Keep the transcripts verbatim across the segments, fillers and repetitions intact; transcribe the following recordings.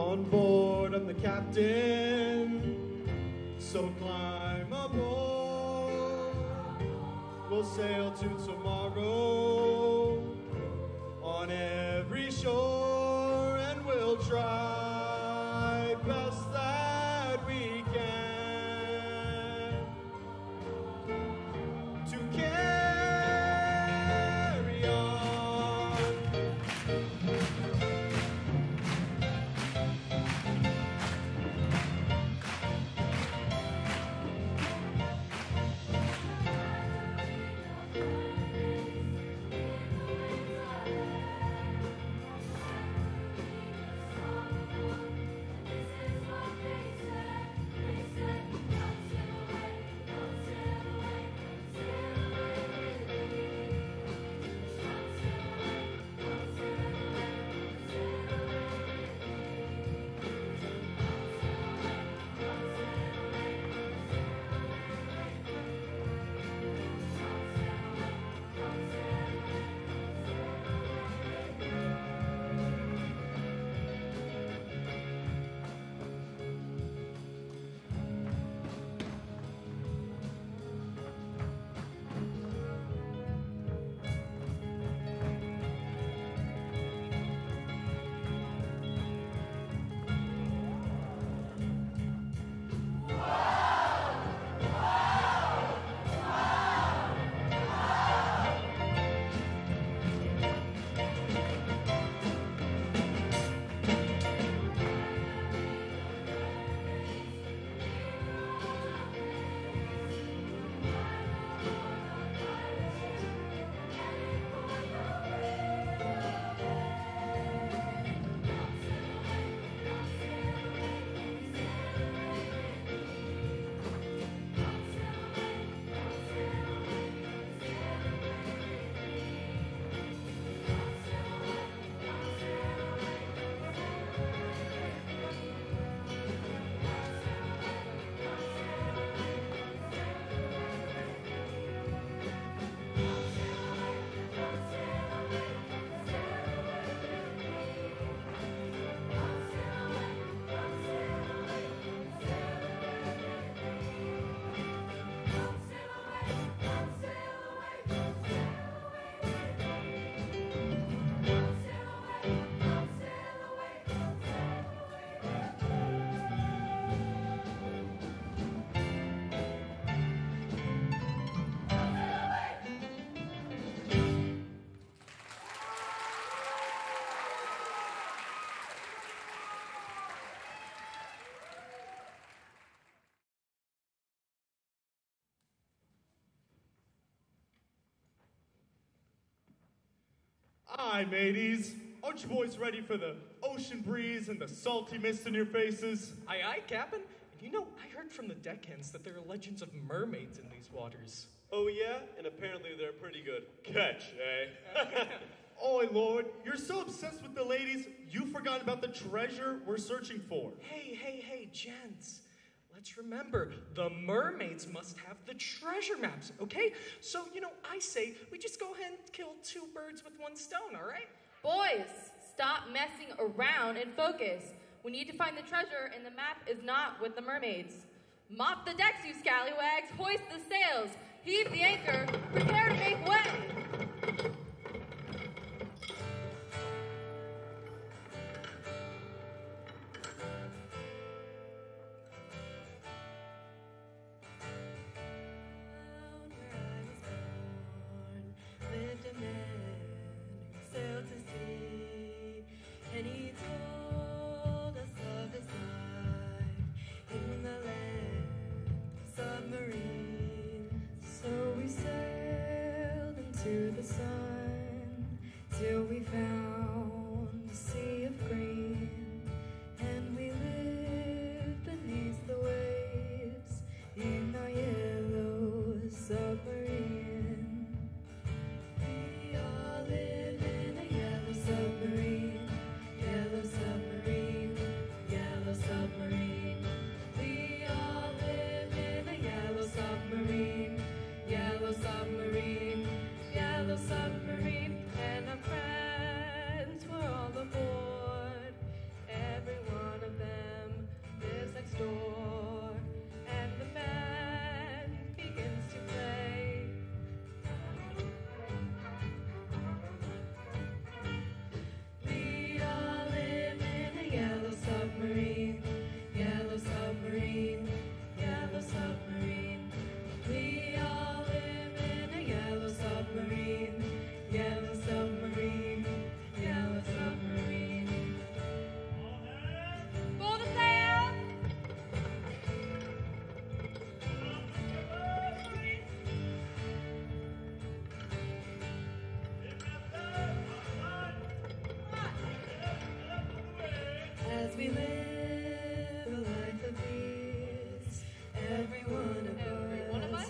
on board, I'm the captain, so climb aboard. We'll sail to tomorrow on every shore, and we'll try best that we can to carry on. Aye, mateys. Aren't you boys ready for the ocean breeze and the salty mist in your faces? Aye, aye, Captain. And you know, I heard from the deckhands that there are legends of mermaids in these waters. Oh, yeah? And apparently they're pretty good. Catch, eh? Oi, Lord, you're so obsessed with the ladies, you've forgotten about the treasure we're searching for. Hey, hey, hey, gents. Let's remember, the mermaids must have the treasure maps, okay? So, you know, I say we just go ahead and kill two birds with one stone, all right? Boys, stop messing around and focus. We need to find the treasure, and the map is not with the mermaids. Mop the decks, you scallywags. Hoist the sails. Heave the anchor. Prepare to make way. And he told us of his life in the land submarine. So we sailed into the sun till we found a sea of green, and we lived beneath the waves in our yellow submarine. We all live in a yellow submarine. Yellow submarine, yellow submarine. We all live in a yellow submarine, yellow submarine, yellow submarine. And our friends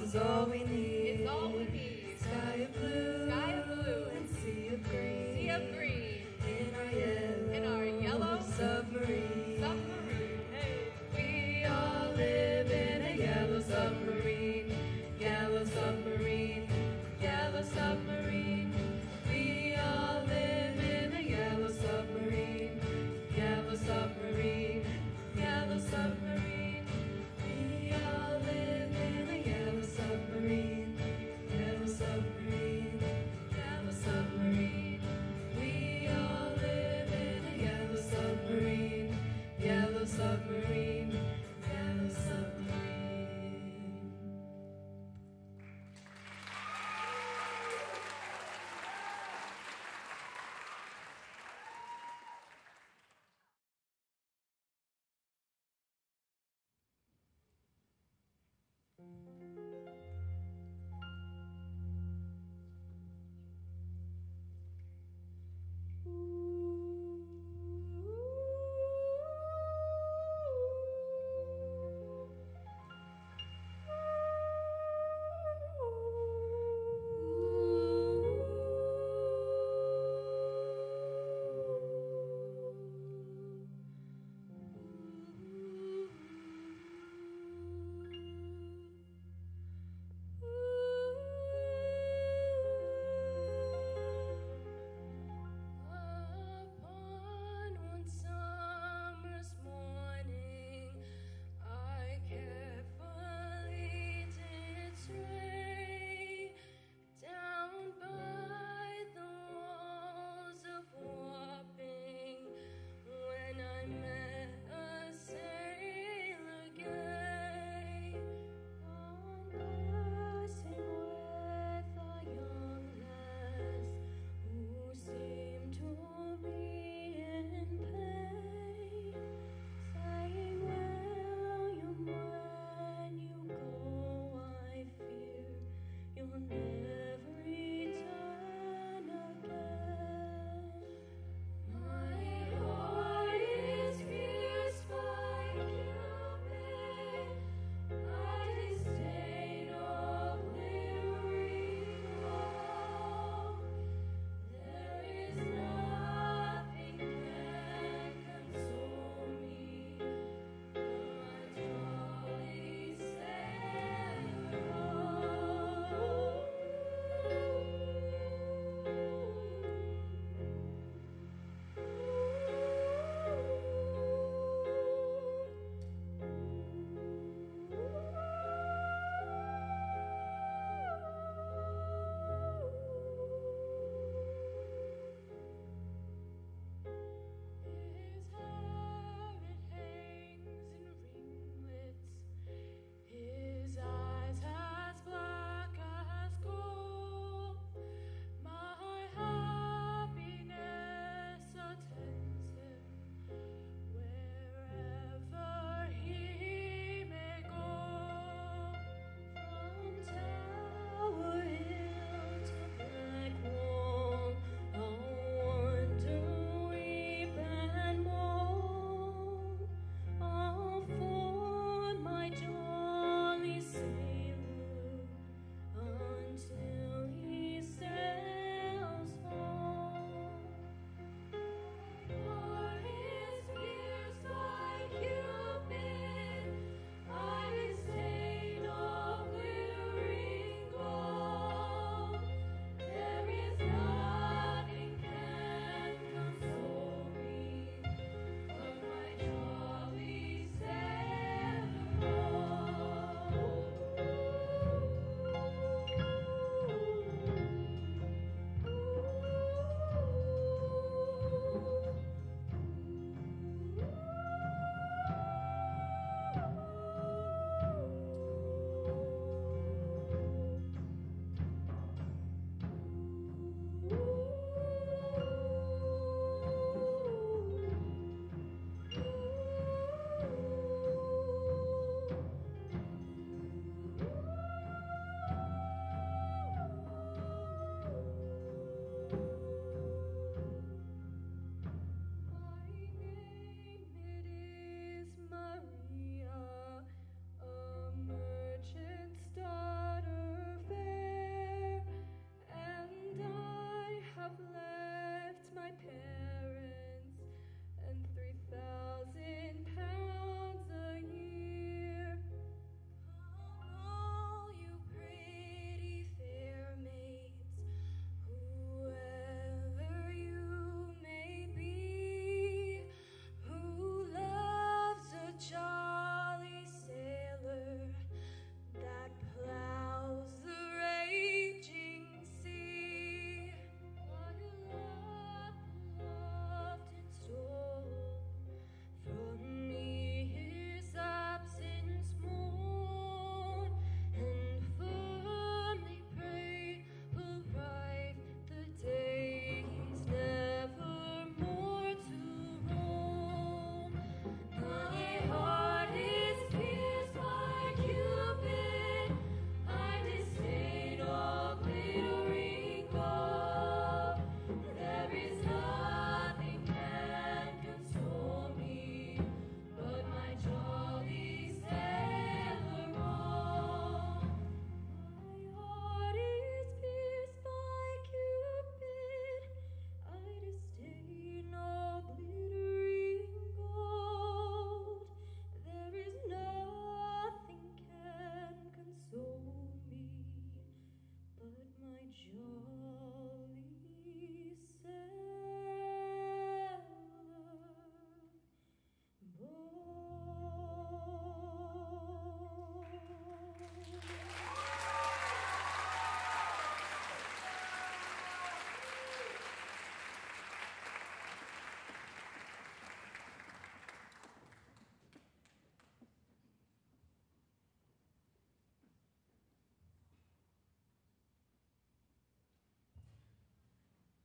is all we need. Is all we need. Sky of blue. Sky of blue. And sea of green. Sea of green. In our yellow. In our yellow submarine. submarine. Hey. We all live in a yellow submarine. Yellow submarine. Yellow submarine. We all live in a yellow submarine. Yellow submarine. Yellow submarine. We all live in a yellow submarine. Yellow submarine. Yellow submarine. We all live in a yellow submarine. Yellow submarine. Yellow submarine.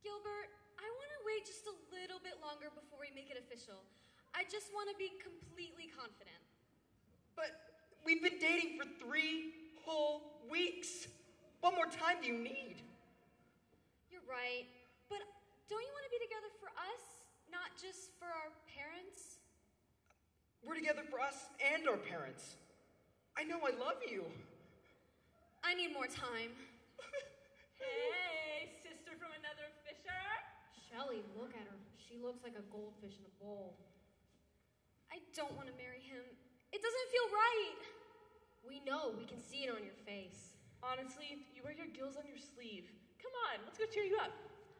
Gilbert, I want to wait just a little bit longer before we make it official. I just want to be completely confident. But we've been dating for three whole weeks. What more time do you need? You're right, but don't you want to be together for us, not just for our parents? We're together for us and our parents. I know I love you. I need more time. Hey, sister from another fisher. Shelly, look at her. She looks like a goldfish in a bowl. I don't want to marry him. It doesn't feel right. We know. We can see it on your face. Honestly, you wear your gills on your sleeve. Come on, let's go cheer you up.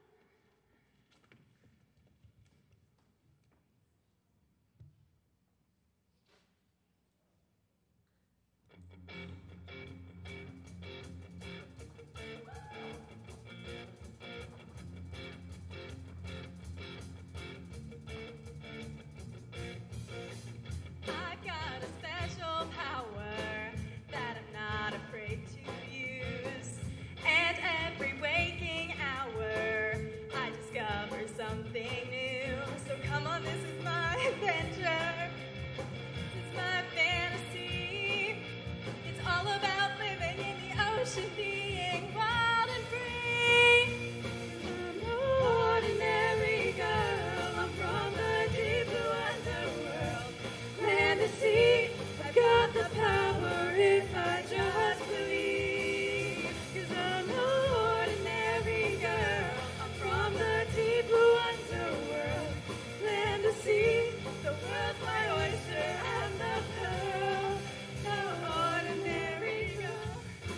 I got a special power that I'm not afraid to use. And every waking hour, I discover something new. So come on, this is my adventure. This is my fantasy. It's all about living in the ocean, being wild and free. I'm no ordinary girl. I'm from the deep blue underworld. Land to sea, I got the power if I just believe. Cause I'm no ordinary girl. I'm from the deep blue underworld. Land to sea, the world's my oyster and the pearl. No ordinary girl.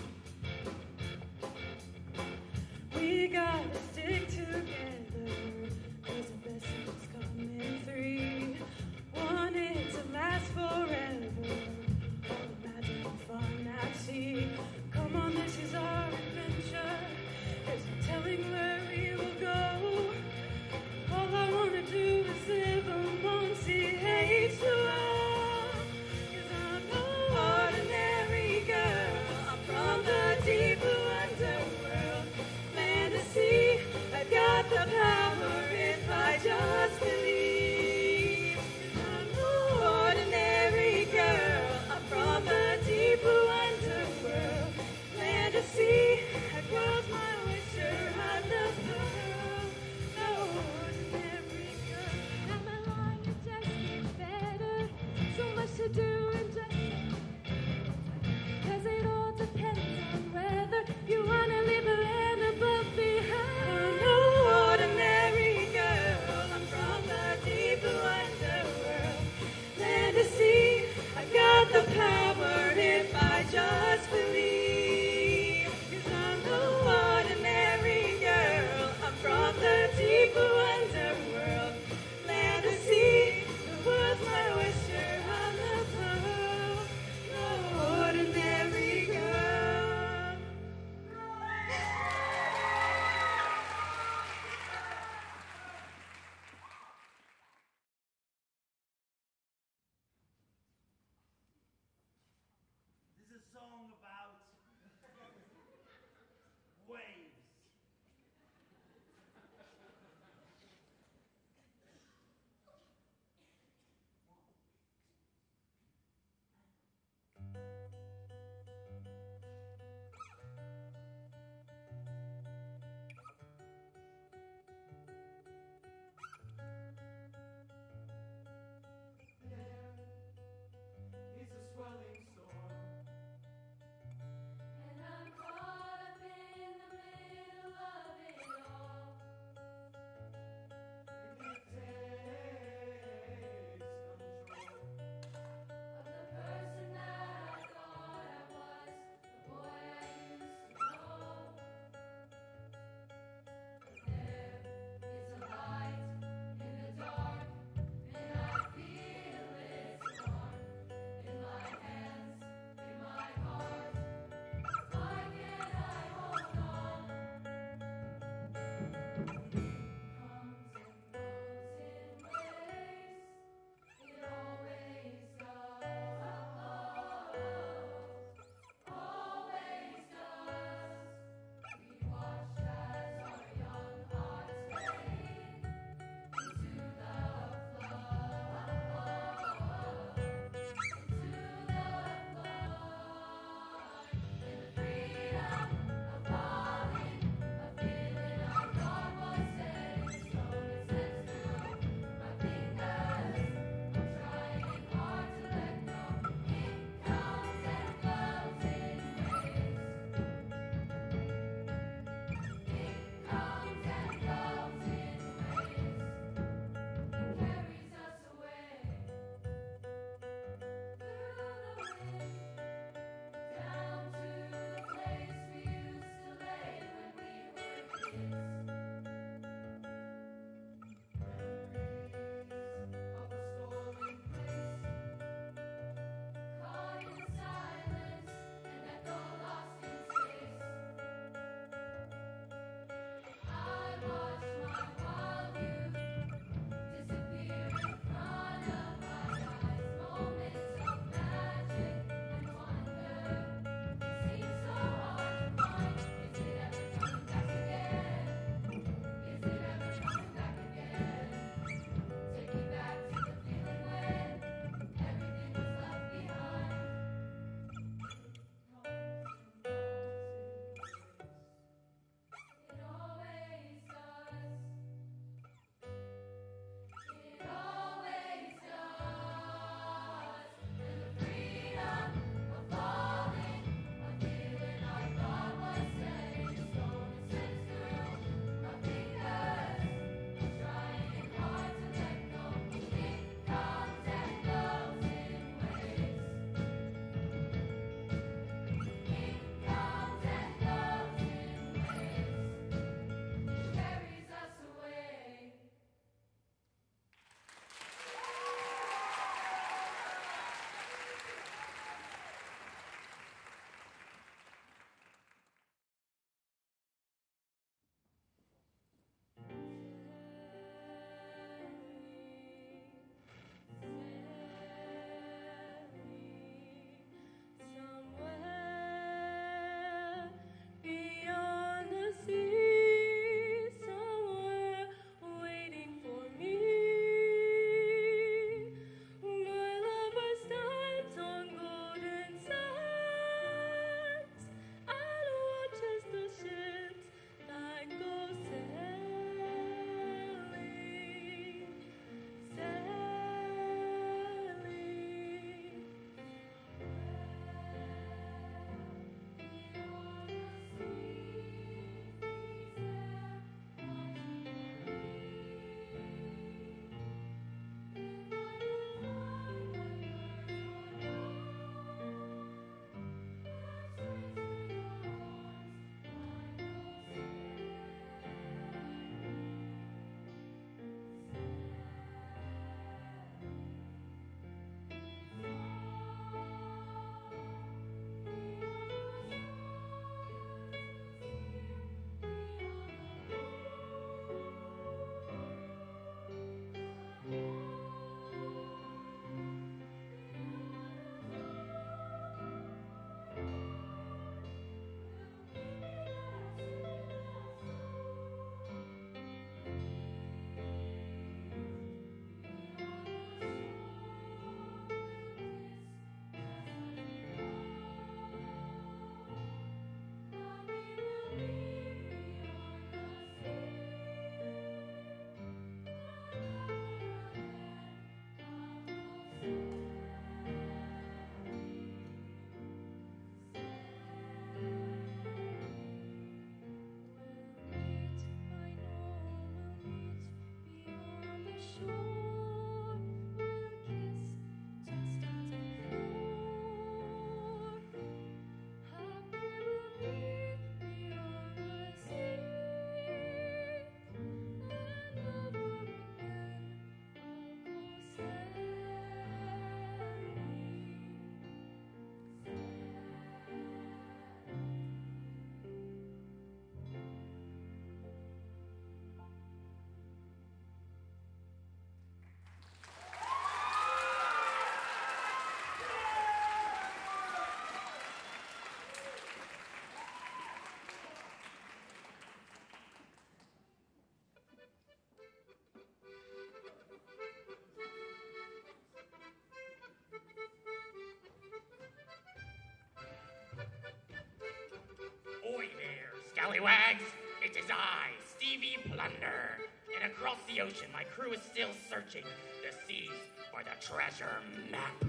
We gotta stick together, cause the blessings come in three. Want it to last forever, all the magic and fun at sea. Come on, this is our adventure, there's no telling where we will go. All I wanna do is live among sea H two O. Cause I'm no ordinary girl, I'm from the deep blue underworld. Land to sea, I got the power if I just believe. I'm no ordinary girl, I'm from the deep blue underworld. Land to sea, I cross my oyster, I'm the pearl. No ordinary girl. Am I lying? It just gets better. So much to do and just cause it all depends on whether you wanna leave the land above behind. I'm no ordinary girl, I'm from the deep blue underworld. Land to sea, I got the power if I just believe. Cause I'm no ordinary girl, I'm from the deep blue underworld. Land to sea, the world's my oyster, I'm the pearl. No ordinary girl. This is a song about waves. It's a swelling storm. And I'm caught up in the scallywags. It is I, Stevie Plunder. And across the ocean, my crew is still searching the seas for the treasure map.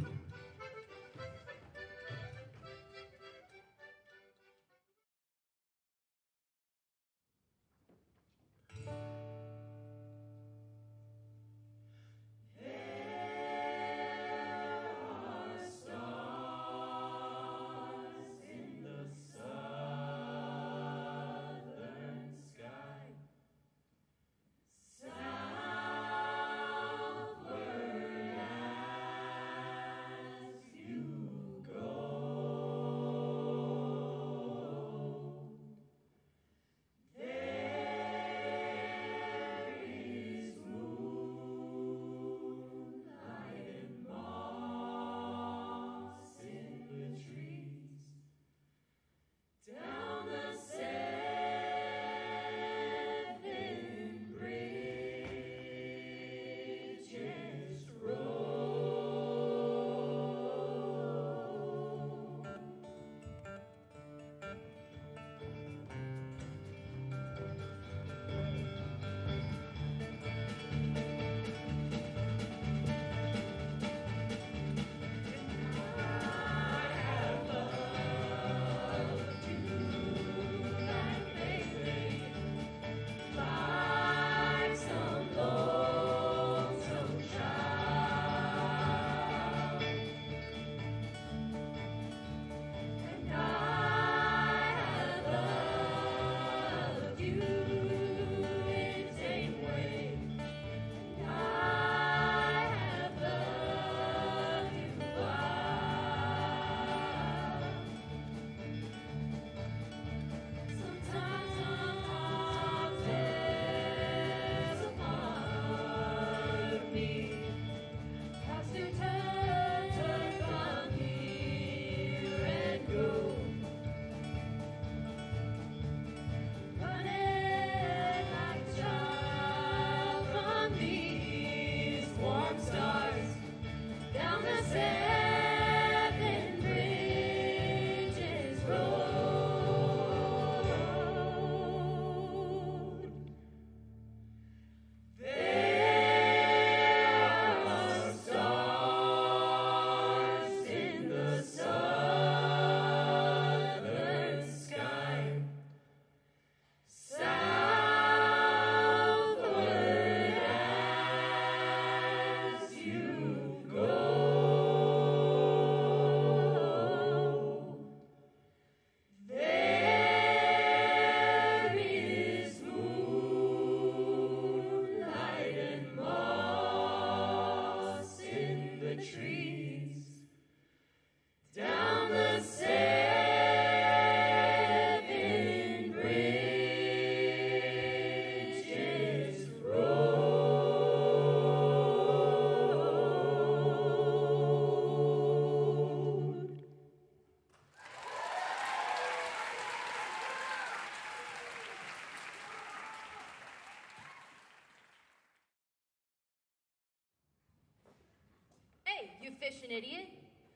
You fishing idiot.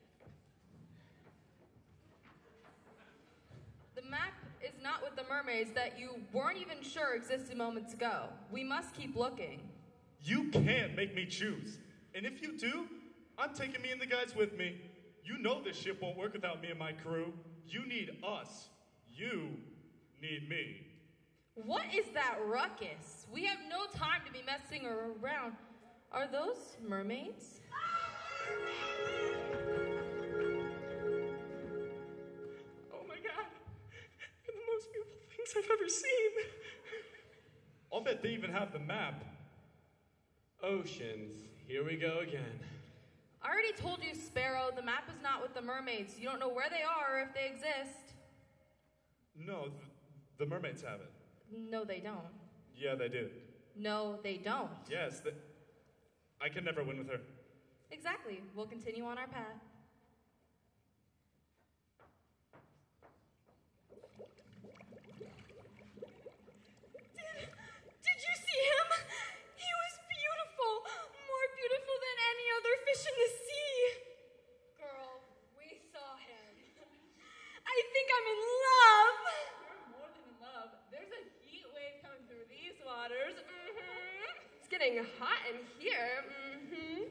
The map is not with the mermaids that you weren't even sure existed moments ago. We must keep looking. You can't make me choose. And if you do, I'm taking me and the guys with me. You know this ship won't work without me and my crew. You need us. You need me. What is that ruckus? We have no time to be messing around. Are those mermaids? Oh my god. They're the most beautiful things I've ever seen. I'll bet they even have the map. Oceans, here we go again. I already told you, Sparrow, the map is not with the mermaids. You don't know where they are or if they exist. No, th- the mermaids have it. No, they don't. Yeah, they do. No, they don't. Yes, they... I can never win with her. Exactly. We'll continue on our path. Did, did you see him? He was beautiful. More beautiful than any other fish in the sea. Girl, we saw him. I think I'm in love. You're more than in love. getting hot in here. Mm-hmm.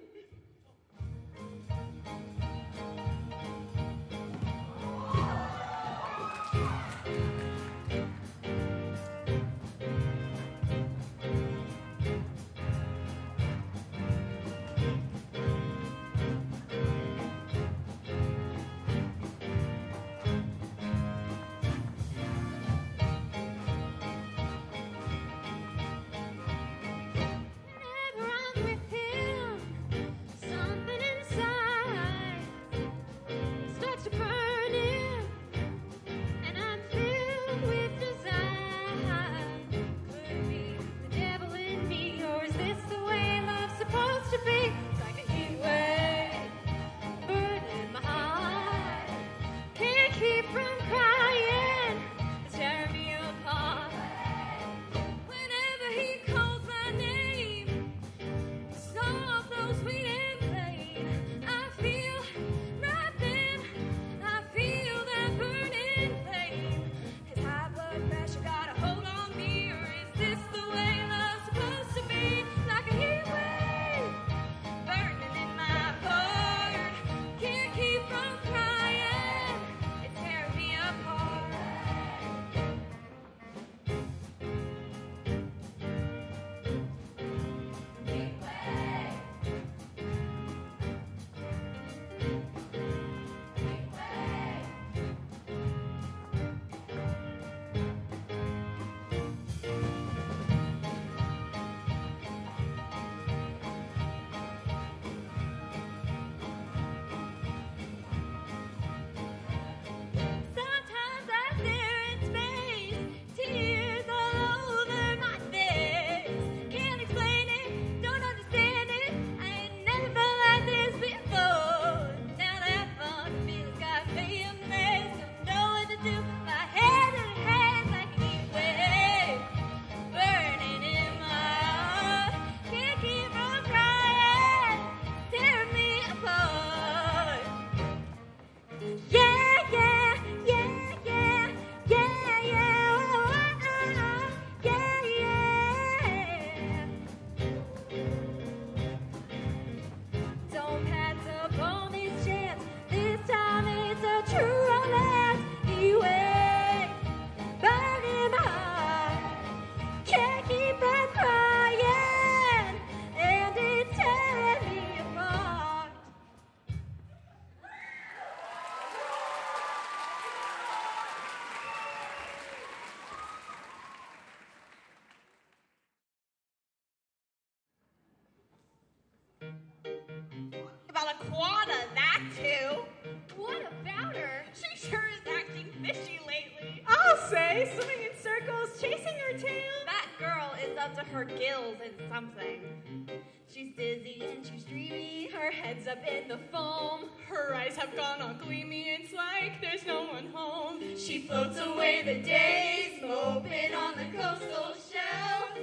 Quada, that too. What about her? She sure is acting fishy lately. I'll say, swimming in circles, chasing her tail. That girl is up to her gills in something. She's dizzy and she's dreamy. Her head's up in the foam. Her eyes have gone all gleamy. It's like there's no one home. She floats away the days, moping on the coastal shelf.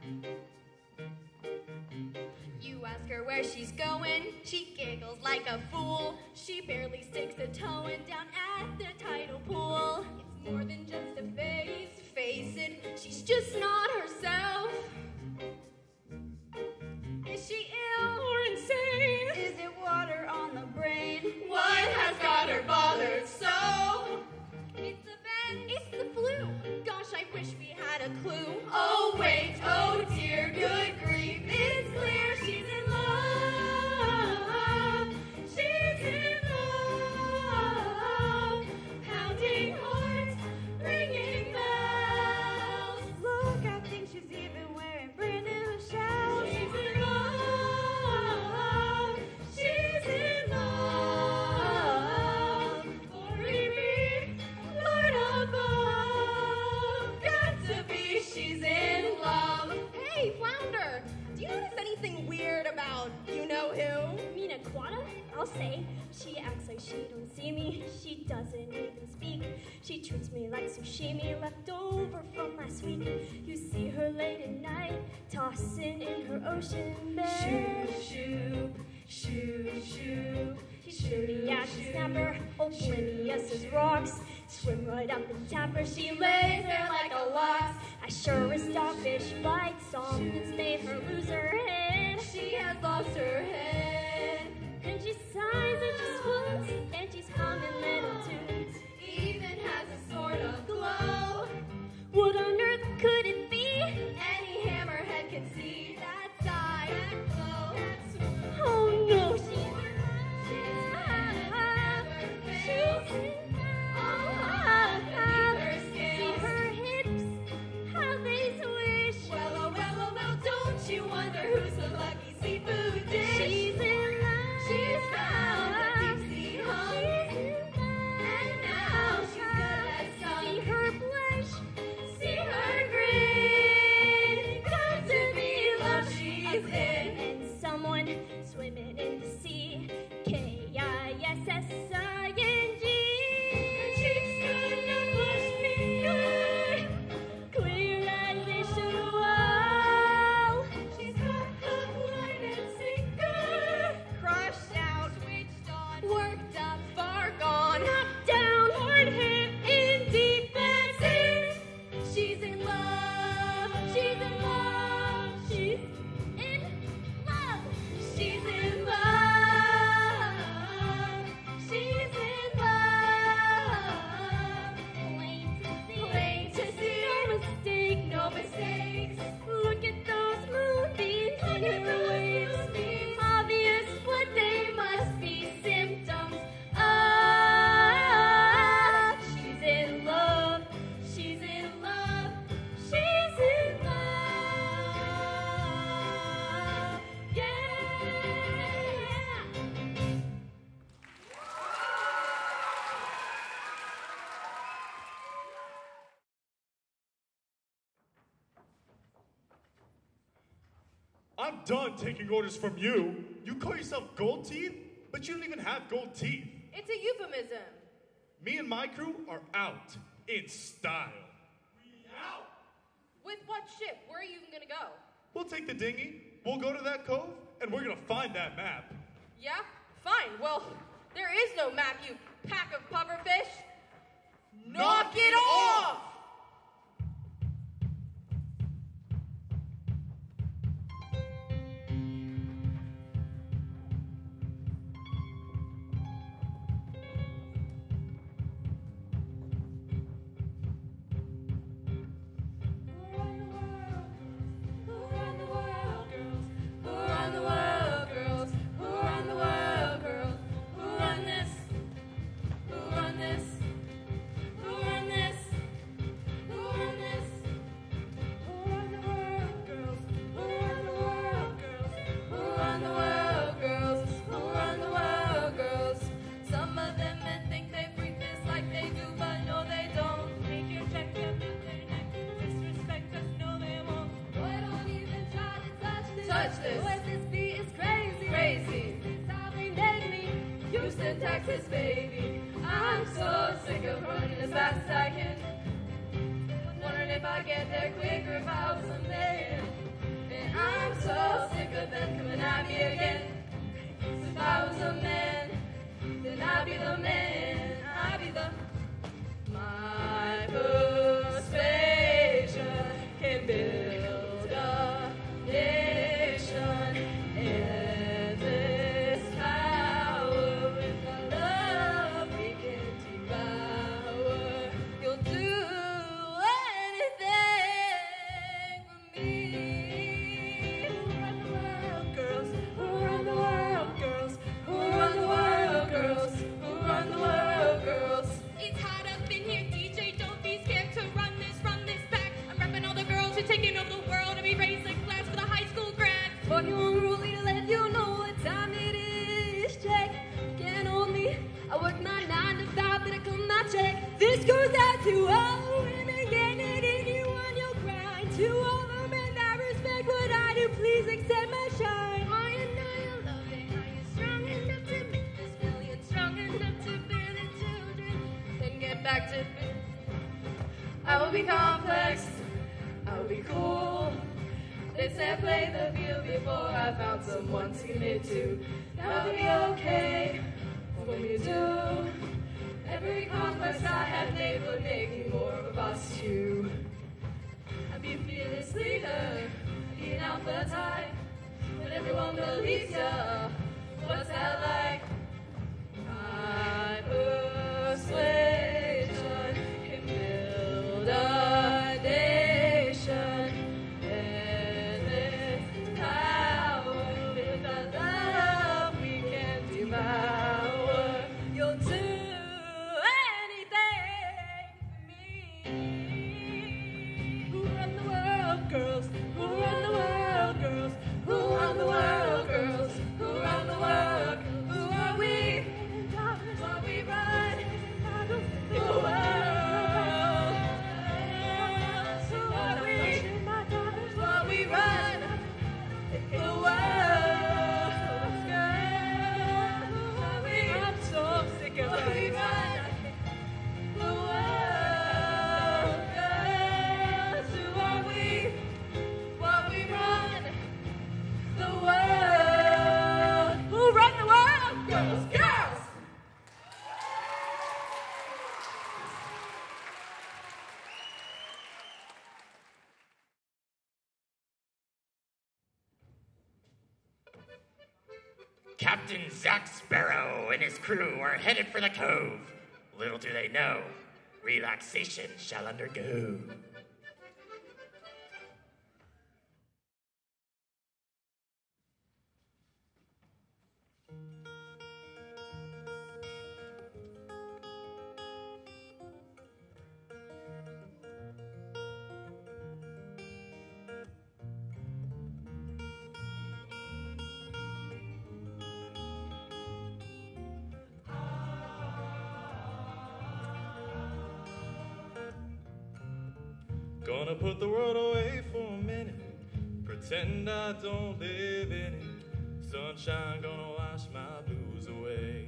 You ask her where she's going, she giggles like a fool. She barely sticks a toe in down at the tidal pool. It's more than just a phase, face it, she's just not herself. Is she ill or insane? Is it water on the brain? What has got her bothered so? It's the bend, it's the flu. Gosh, I wish we had a clue. Oh wait, oh dear, good grief, it's clear she's in love. She's in love. Pounding hearts, ringing bells. Look, I think she's even wearing brand new shells. She's in love. She's in love. Glory be, Lord above. Got to be, she's in love. Hey, Flounder, do you notice anything weird about you know who? Mina Quada? I'll say. She acts like she don't see me. She doesn't even speak. She treats me like sushimi left over from last week. You see her late at night, tossing in her ocean bed. Shoop, shoop, shoop, She's shooty as a snapper, oblivious as rocks. Swim right up and tap her, she lays there like a lox. I sure as starfish bite song has made her lose her head. She has lost her head. And she sighs and she swoons, and she's humming little tunes. Even has a sort of glow. What on earth could it be? Any hammerhead can see that side, that glow. Oh no, she's in love. She's in love. See her hips, how they swish. Well, oh, well, oh, well, don't you wonder who's the lucky seafood dish? She's in love. She's found the deep sea hum. And now she's good at some. See her blush, See her grin. Got to be love she's in. and someone swimming in the sea. K I S S I N G. She's good at push me. Clear as they should wall. She's hot, hot, line and sinker. Crushed out, switched on, worked up, far gone. Knocked down, hard hit, in deep and sin. She's in love. She's in love. She's in love. She's in love. She's in love. Plain to see. Plain to see. No mistake. No mistakes. Look at those moonbeams. Look at the those waves. moonbeams. Obvious what they must be symptoms of. She's in love. She's in love. She's in love. Yeah. I'm done taking orders from you. You call yourself Gold Teeth, but you don't even have gold teeth. It's a euphemism. Me and my crew are out in style. With what ship? Where are you even gonna go? We'll take the dinghy, we'll go to that cove, and we're gonna find that map. Yeah? Fine. Well, there is no map, you pack of pufferfish. Knock it off! Who run the world, girls? Who run the world, girls? Who run the world, girls? Who run this? Who run this? Who run this? Who run this? Who run the world, girls? Who run the world, girls? Who run the world, girls? Who run the world, girls? Some of them men think they freak this like they do, but no they don't. Make your check them in their neck. Disrespect us, no they won't. Boy, don't even try to touch this. Touch this. Boy, this beat is crazy. Crazy. This is how they make me. Houston, Texas, baby. I'm so sick of running as fast as I can. Wondering if I get there quicker if I was a man. And I'm so sick of them coming at me again. If I was a man, then I'd be the man. I'd be the. My persuasion can build a nation. Endless power with the love we can devour. You'll do anything for me. Who run the world, girls? Who run the world, girls? Who run the world, girls? Who run the world, girls? It's hot up in here, D J. Don't be scared to run this, run this back. I'm repping all the girls who taking over the world and be raised like glass for the high school grad. Fuck you unruly to let you know what time it is. Check, can't hold me. I work my nine to five, but I come my check. This goes out to all women getting it in you on your grind. To all the men that respect what I do, please accept my shine. I know you're loving, are you strong enough to make this million? Strong enough to bear the children? Then get back to me. I will be complex, I will be cool. They said play the field before I found someone to commit to. That would be okay for me to do. Every conquest I have made would make me more of a boss too. be a fearless leader, be an alpha type, when everyone believes ya. What's that like? My persuasion can build a nation, and this power with the love we can devour. You'll do anything for me. Who run the world, girls? Who run the world, girls? Who run the world, girls? Who run the world? Who are we? What we run the world. Who are we? What we run the world. I'm so sick of what we run the world. Girls, who are we? What we run the world. Who run the world? Girls, girls. Captain Zack Sparrow and his crew are headed for the cove. Little do they know, relaxation shall undergo. Gonna put the world away for a minute, pretend I don't live in it. Sunshine gonna wash my blues away.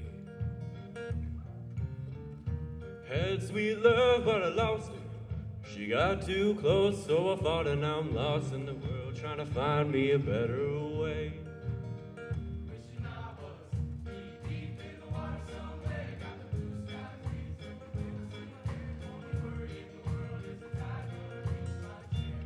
Had sweet love, but I lost it. She got too close, so I thought, and now I'm lost in the world, trying to find me a better way. Wishing I was deep, deep in the water somewhere. Got the blue sky breeze and the winds in my hair. Only worry in the world is the tide gonna reach my chair.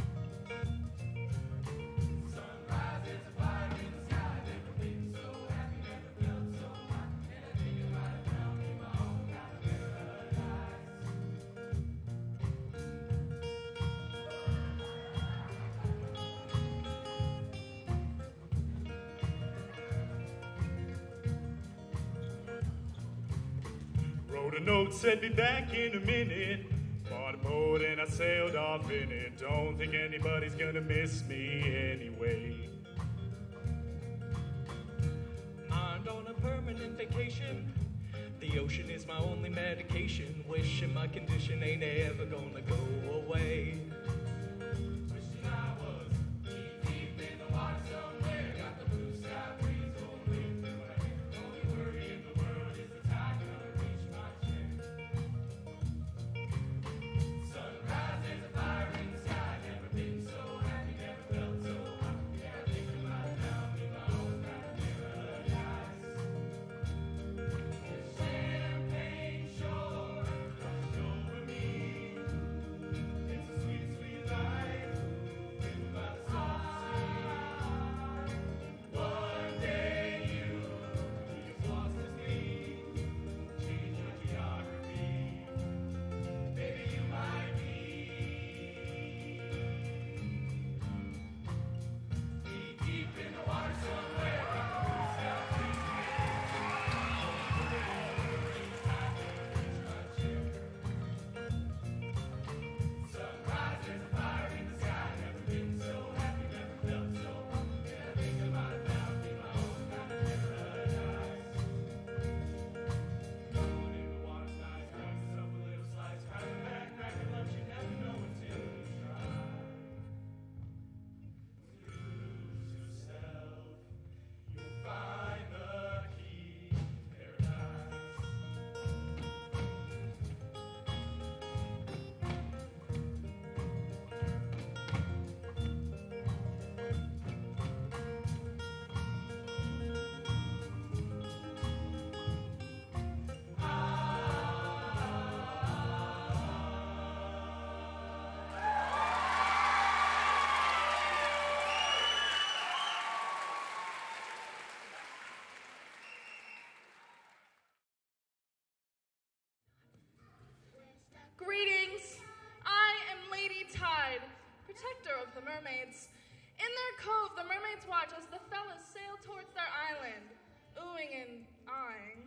Sunrise is a fire in the sky. Never been so happy, never felt so hot. And I think I might have found me my own kind of paradise. Wrote a note, said be back in a minute. Bought a boat and I sailed off in it. Don't think anybody's gonna miss me anyway. I'm on a permanent vacation. The ocean is my only medication. Wishing my condition ain't ever gonna go away. Wishing I was deep, deep in the water somewhere. Got the blue sky breeze blowing through my hair. Only worry in the world is the tide gonna reach my chair. Sunrise, there's a fire in the sky. Never been so happy, never felt so hot. Yeah, I think I might have found me my own kind of paradise. Champagne shore washed over me. It's the sweetest Greetings. I am Lady Tide, protector of the mermaids. In their cove, the mermaids watch as the fellas sail towards their island, oohing and eyeing.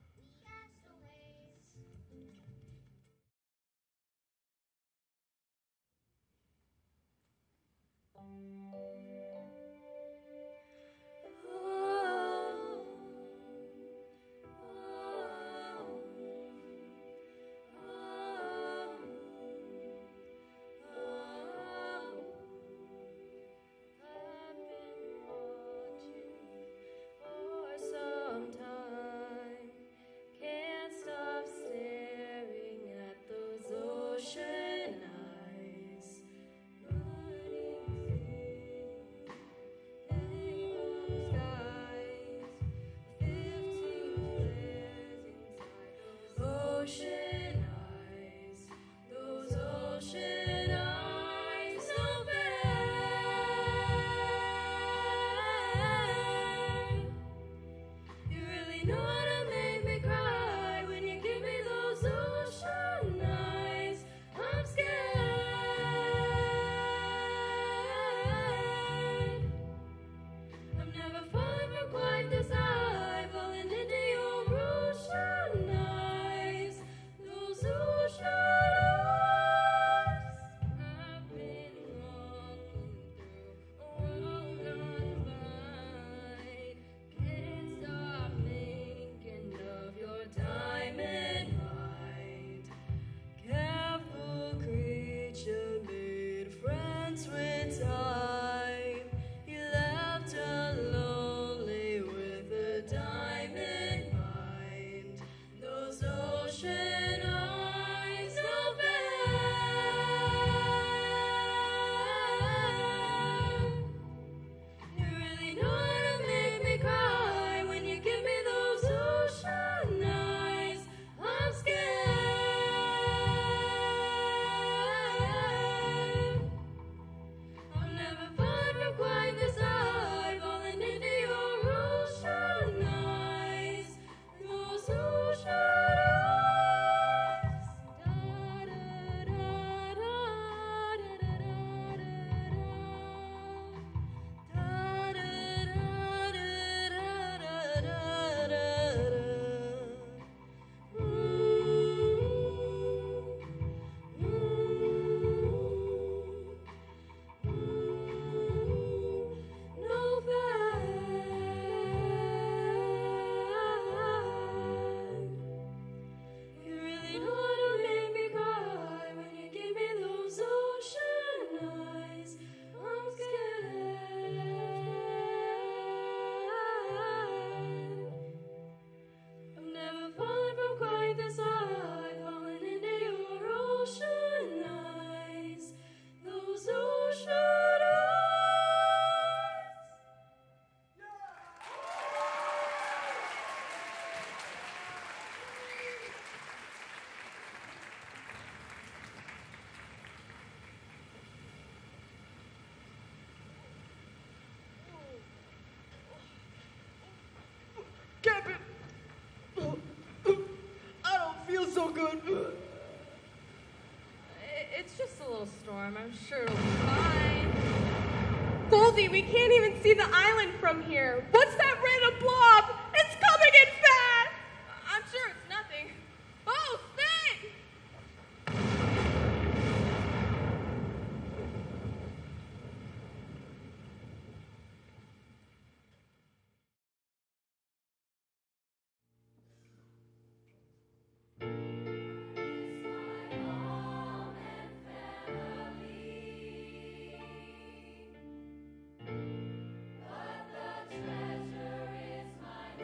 so good. It's just a little storm. I'm sure it'll be fine. Goldie, we can't even see the island from here. What's that random blob? It's coming in fast! I'm sure it's nothing. Oh, stay! Treasure is my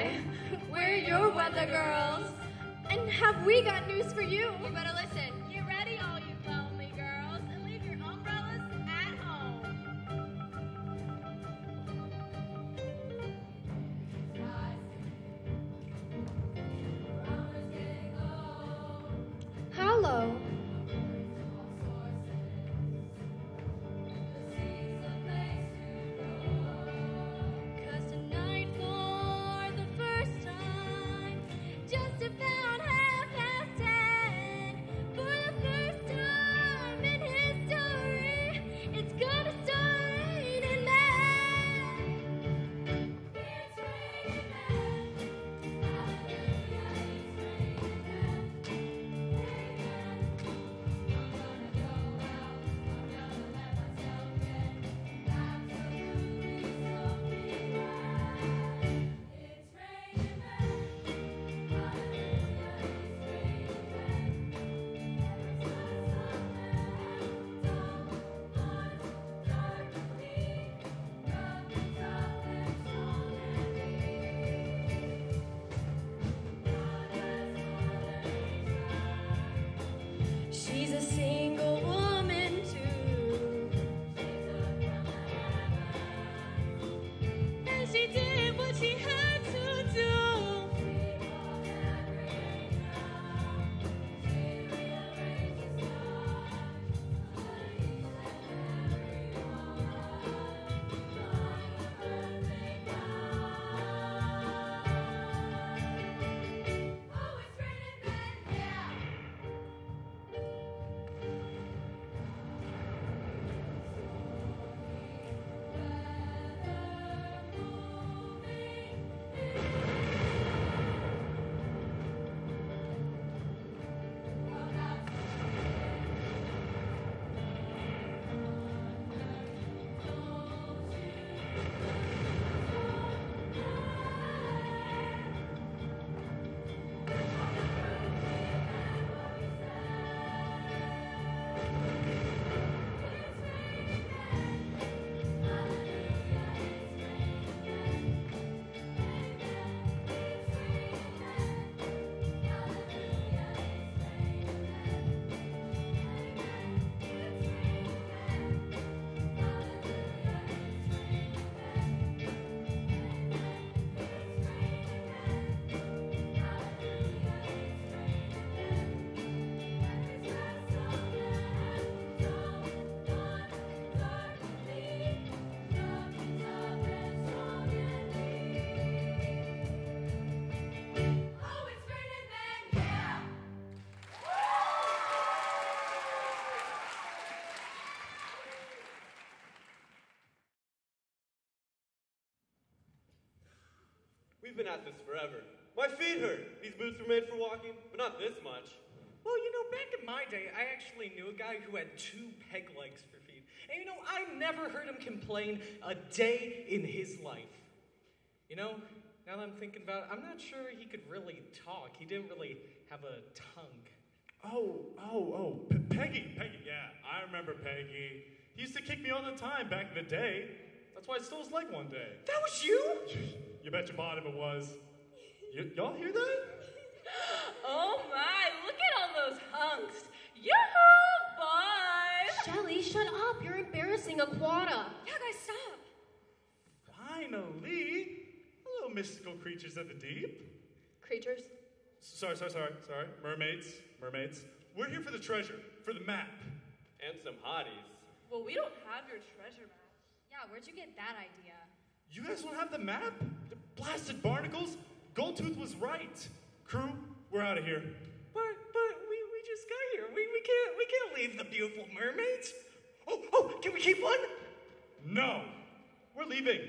Hi, We're your weather girls. and have we got news for you? You better listen. Get ready, all you lonely girls, and leave your umbrellas at home. Hello. Cause tonight for the first time, just about half past ten, for the first time in history, it's gonna start raining men. It's raining men. Hallelujah, it's raining men. Amen. I'm gonna go out, I'm gonna let myself get absolutely soaking wet. It's raining men. Hallelujah, it's raining men. There's a sunset, dull, dark, dark to me. Rough and tough and strong and deep. God has mother nature. She's a single woman too. And she did what she had to do. Oh, it's raining men, yeah. Oh, it's raining men, yeah. We've been at this forever. My feet hurt. These boots were made for walking, but not this much. Well, you know, back in my day, I actually knew a guy who had two peg legs for feet. And you know, I never heard him complain a day in his life. You know, now that I'm thinking about it, I'm not sure he could really talk. He didn't really have a tongue. Oh, oh, oh, P- Peggy, Peggy, yeah, I remember Peggy. He used to kick me all the time back in the day. That's why I stole his leg one day. That was you? You bet your bottom it was. Y- y'all hear that? Oh my, look at all those hunks. Yoo-hoo, boys! Shelly, shut up. You're embarrassing Aquata. Yeah, guys, stop. Finally, hello, mystical creatures of the deep. Creatures? Sorry, sorry, sorry, sorry. Mermaids, mermaids. We're here for the treasure, for the map. And some hotties. Well, we don't have your treasure map. Yeah, where'd you get that idea? You guys don't have the map? The blasted barnacles? Goldtooth was right. Crew, we're out of here. But, but we, we just got here. We, we can't we can't leave the beautiful mermaids. Oh, oh, can we keep one? No, we're leaving.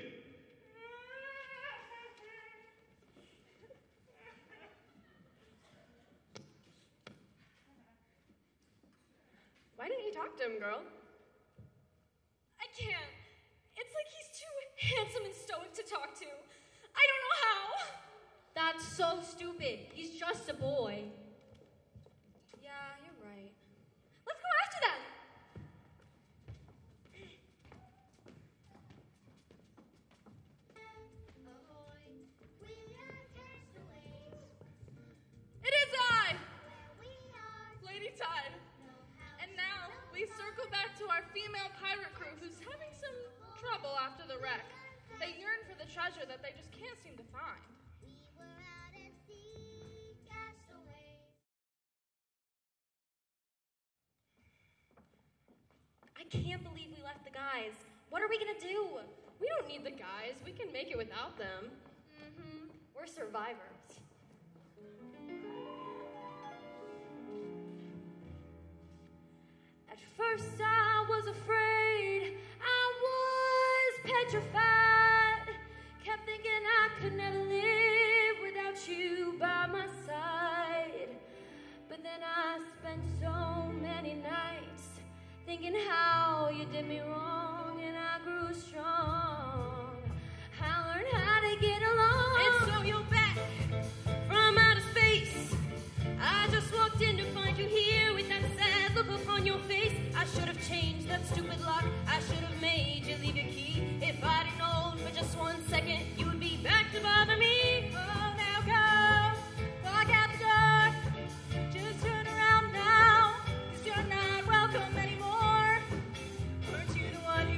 Why didn't you talk to him, girl? I can't. It's like he's too handsome and stoic to talk to. I don't know how. That's so stupid. He's just a boy. Yeah, you're right. Let's go after them. Ahoy, we are female pirate crew who's having some trouble after the wreck. They yearn for the treasure that they just can't seem to find. I can't believe we left the guys. What are we gonna do? We don't need the guys. We can make it without them. Mm-hmm. We're survivors. At first I was afraid, I was petrified. Kept thinking I could never live without you by my side. But then I spent so many nights thinking how you did me wrong, and I grew strong. I learned how to get along. And so you're back from outer space. I just walked in to find you here with that sad look upon your face. I should have changed that stupid lock. I should have made you leave your key. If I'd have known for just one second you would be back to bother me. Oh, now go, walk out the door. Just turn around now, 'cause you're not welcome anymore. Weren't you the one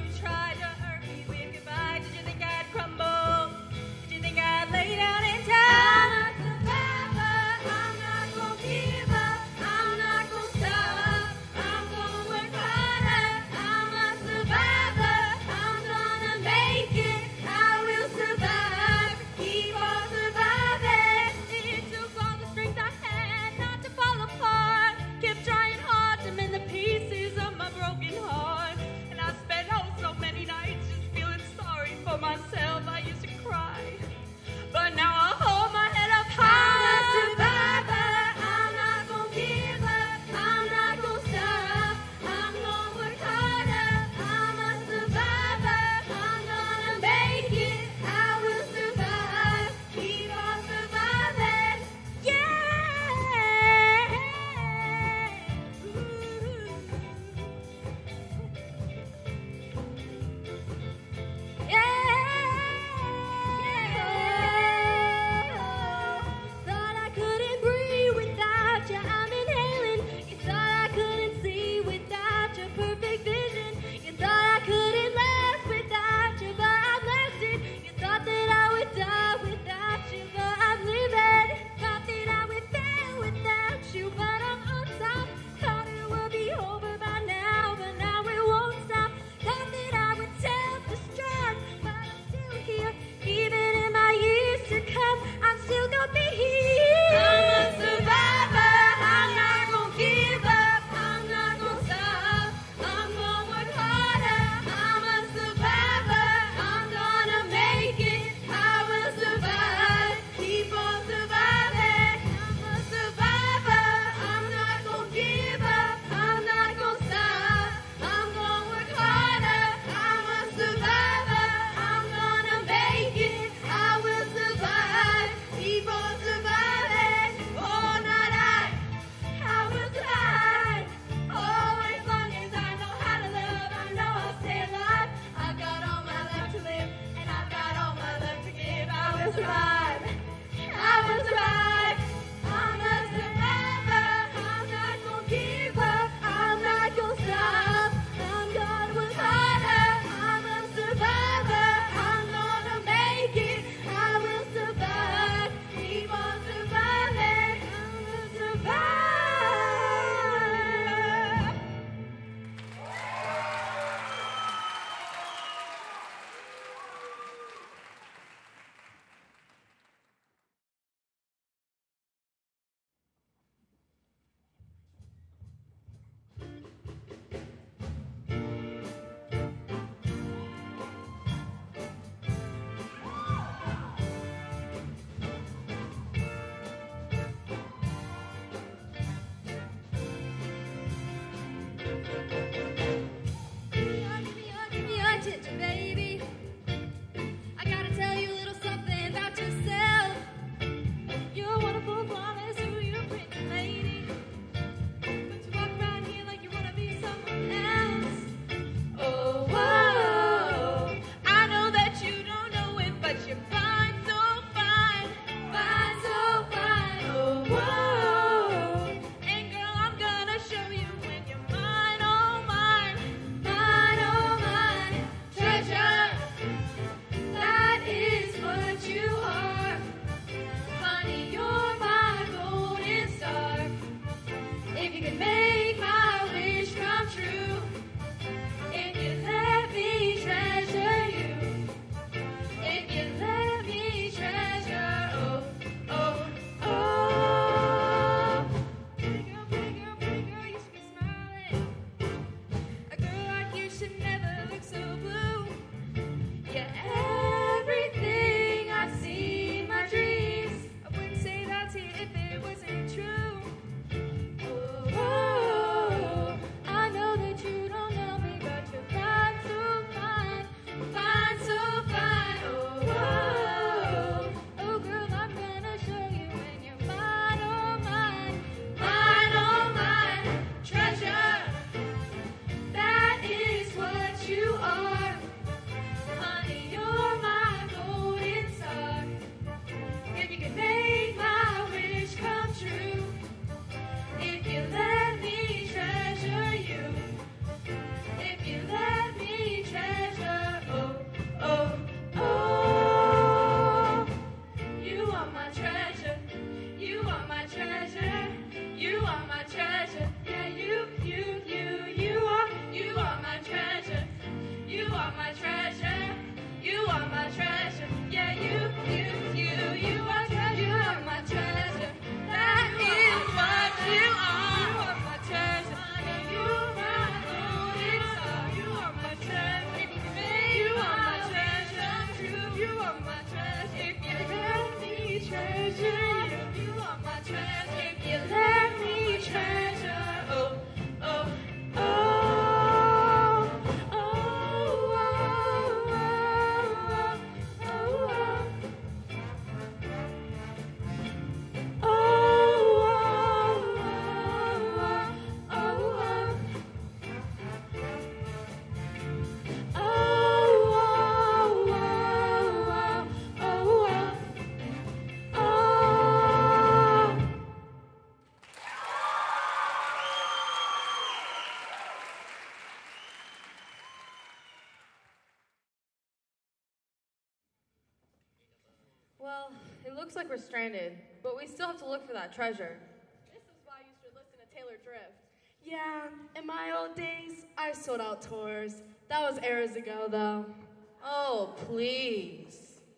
Well, it looks like we're stranded, but we still have to look for that treasure. This is why you should listen to Taylor Drift. Yeah, in my old days, I sold out tours. That was eras ago, though. Oh, please.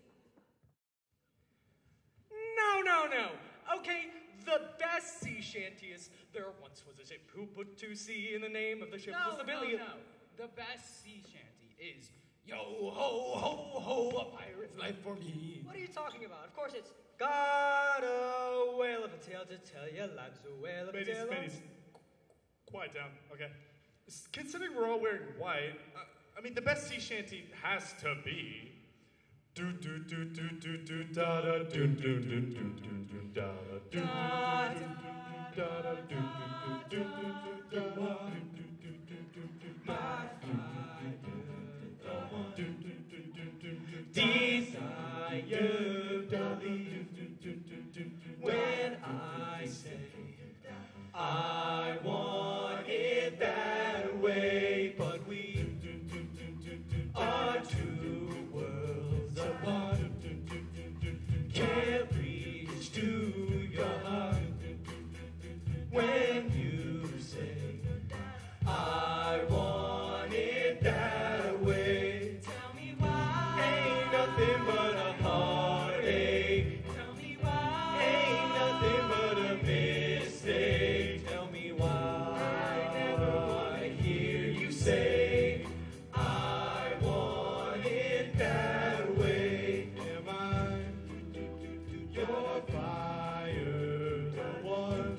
No, no, no. Okay, the best sea shanty is there once was a ship who put to sea in the name of the ship No, was the no, Billy. no. The best sea shanty is yo ho ho ho, a pirate's life for me. What are you talking about? Of course it's got a whale of a tale to tell you, lads, a whale of a Ladies, tale. ladies, quiet down, okay? S- Considering we're all wearing white, uh, I mean, the best sea shanty has to be. Do do do do do do da da do do do do do do da da do da da do do do do do da Desire, darling, when I say I want it that way, but we are two worlds apart. Can't reach to your heart when you say I want it that way. Tell me why. Ain't nothing but a heartache. Tell me why. Ain't nothing but a mistake. Tell me why. I never wanna hear you say I want it that way. Am I your fire? The one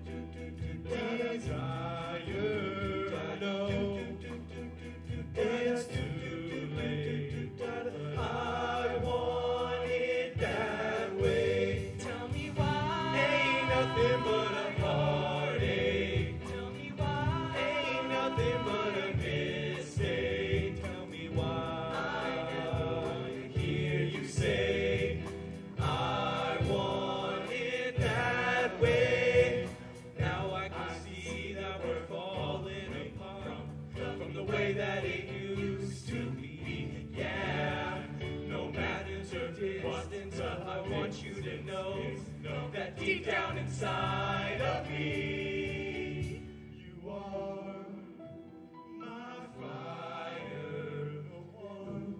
desire. I know it's too late. I want it that way. Tell me why. Ain't nothing but a heartache. Tell me why. Ain't nothing but a mistake. Tell me why. I never want to hear you say I want it that way. Now I can see that we're falling apart from the way that it used to be. Yeah, no matter the distance, I want you to know that deep down inside of me, you are my fire, the one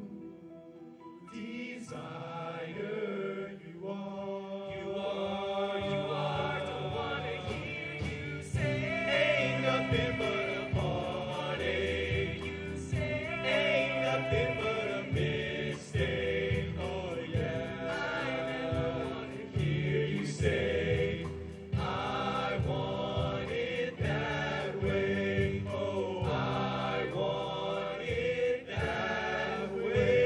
desire. You are, you are, you are. Don't wanna hear you say ain't nothing but a heartache. You say ain't nothing but a mistake. Oh yeah, I never wanna hear you say I want it that way. Oh, I want it that way.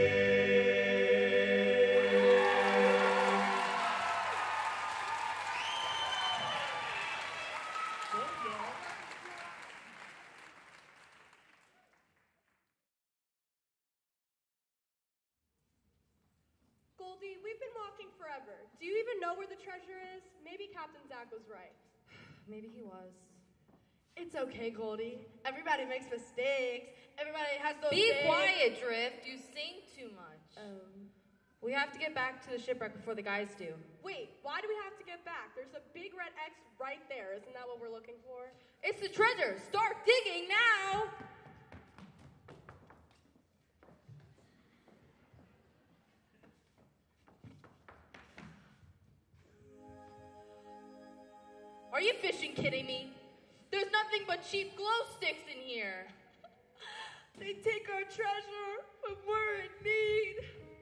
Goldie, we've been walking forever. Do you even know where the treasure is? Maybe Captain Zach was right. Maybe he was. It's okay, Goldie. Everybody makes mistakes. Everybody has those Be days. quiet, Drift. You sing too much. Um, We have to get back to the shipwreck before the guys do. wait, why do we have to get back? There's a big red X right there. Isn't that what we're looking for? It's the treasure. Start digging now. Are you fishing kidding me? There's nothing but cheap glow sticks in here. They take our treasure when we're in need.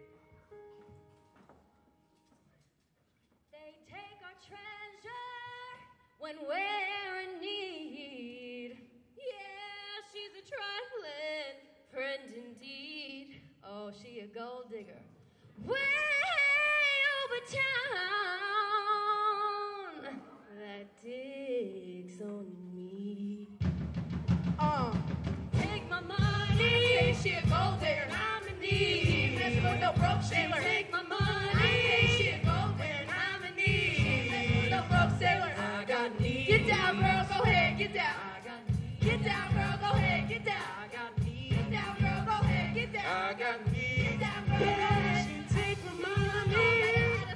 They take our treasure when we're in need. Yeah, she's a trifling friend indeed. Oh, she a gold digger. Way over town that digs on me. Uh, Take my money. Say she a gold digger. I'm in need. Messing with no broke sailor. Take my money. Say she a gold digger. I'm in need. Messing with no broke sailor. I got need. Get down, girl. Go ahead. Get down. I got need. Get down, girl. Go ahead. Get down. I got need. Get down, girl. Go ahead. Get down. I got need. Get down, girl. Go ahead. she take my money.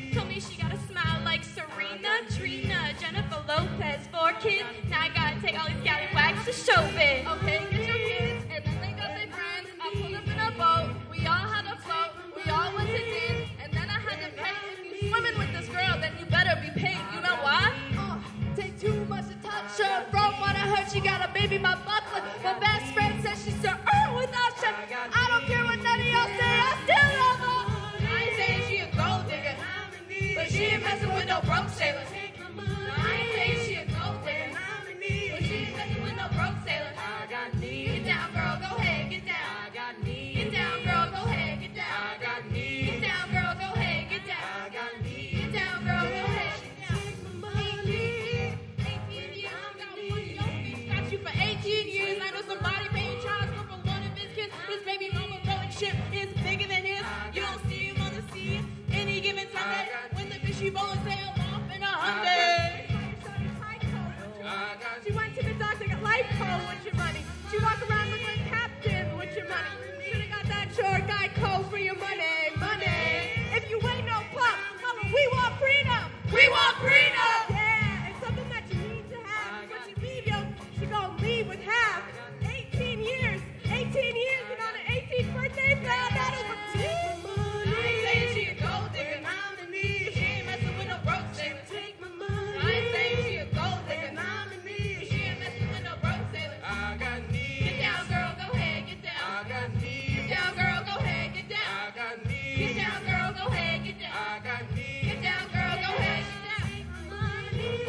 Told me she got a smile like Serena, Trina, Jennifer Lopez, four kids. Now I gotta take all these scallywags to show it. Okay, get your kids, and then they got their friends. I pulled up in a boat, we all had a float, we all went to dance, and then I had to pay. If you swimming with this girl, then you better be paid. You know why? Uh, take too much to touch her. From what I heard, she got a baby, my buckler. My best friend says she's so earn without you. I don't care what none of y'all say, I still love her. I ain't saying she a gold digger, but she ain't messing with no broke sailor. I ain't saying she a gold digger, but she ain't messing with no broke sailor. Get down, girl, go ahead, get down. Get down, girl, go ahead, get down. Get down, girl, go ahead, get down. Get down, girl, go ahead. eighteen years, I got one of your feet. Got you for eighteen years. I know somebody paying child support for one of his kids. His baby mama rowing ship is bigger than his. You don't see him on the sea any given Sunday when the fishy bones sail off in a Hyundai. She went to the doctor, got life coat with your money. She walked around looking like Captain with your money. Should've got that short guy coat for your money, money. If you ain't no pop, mama, we want prenup. We want prenup. Yeah, it's something that you need to have. When she leave you, she gonna leave with half. eighteen years, eighteen years, and on her eighteenth birthday, found out it was two. I ain't saying she a gold digger, but she ain't messing with no broke sailor. I ain't saying she a gold digger, but she ain't messing with no broke sailor. Get down, girl, go ahead, get down. Get down, girl, go ahead, get down. Get down, girl, go ahead, get down. Get down, girl, go ahead, get down.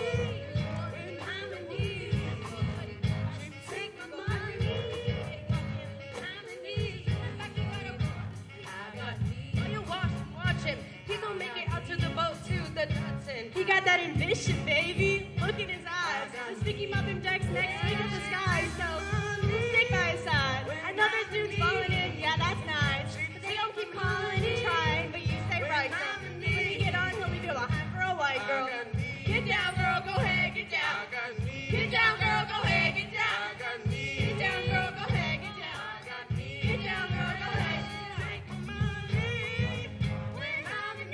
Oh, you watch him, watch him. He gonna make it out to the boat to the Dutton. He got that ambition, baby. Look in his eyes. The sticky muffin jack's next week at the sky, so stick by his side. Another dude's falling in, yeah, that's nice. But they don't keep calling and trying, but you stay right. So when you get on, he'll leave you behind for a white girl. Get down, girl, go ahead, get down. Get down, girl, go ahead, get down. Get down, girl, go ahead, get down. Get down, girl, go ahead. Take my money when I'm in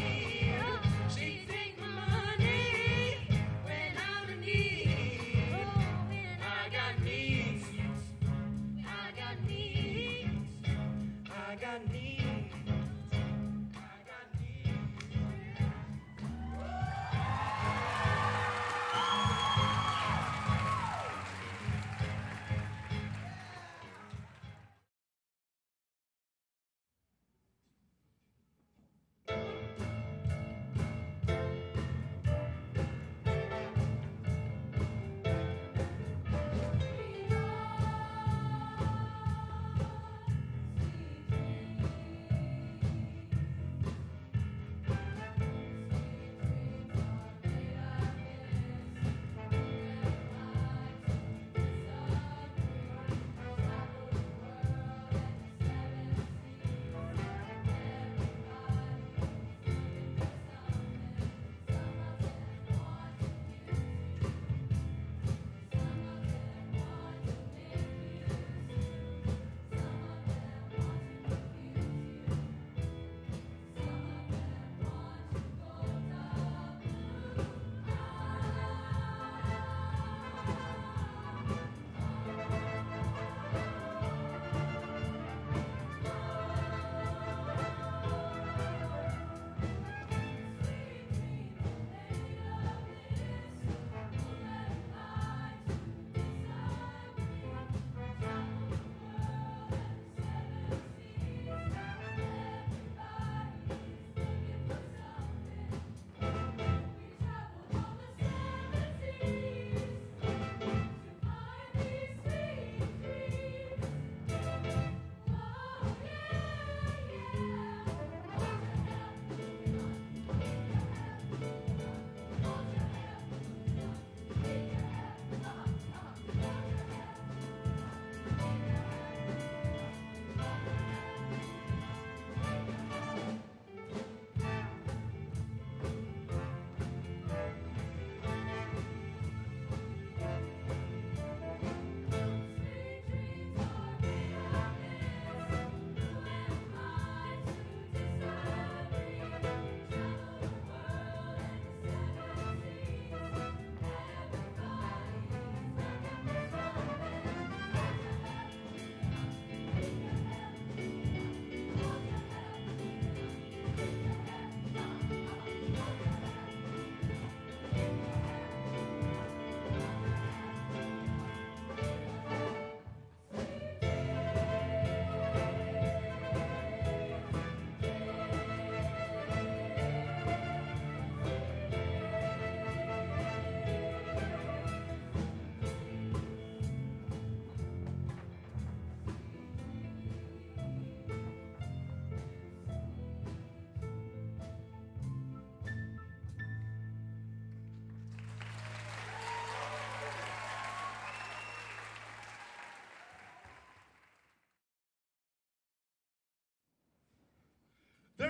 need. She take my money when I'm in need.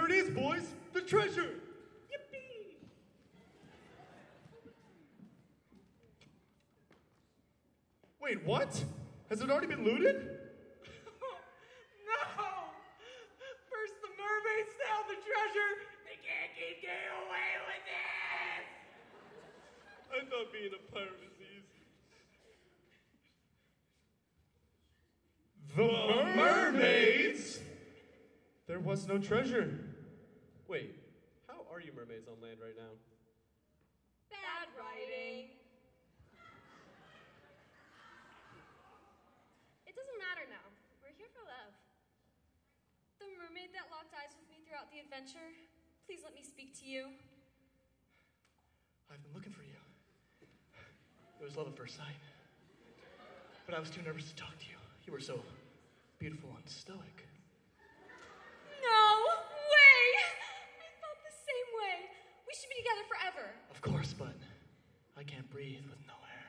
it is, boys. The treasure. Yippee! Wait, what? Has it already been looted? No! First the mermaids steal the treasure. They can't keep getting away with this! I thought being a pirate was easy. The mermaids? There was no treasure. Wait, how are you mermaids on land right now? Bad writing. It doesn't matter now. We're here for love. The mermaid that locked eyes with me throughout the adventure, please let me speak to you. I've been looking for you. It was love at first sight. But I was too nervous to talk to you. You were so beautiful and stoic. No way! I thought the same way. We should be together forever. Of course, but I can't breathe with no air.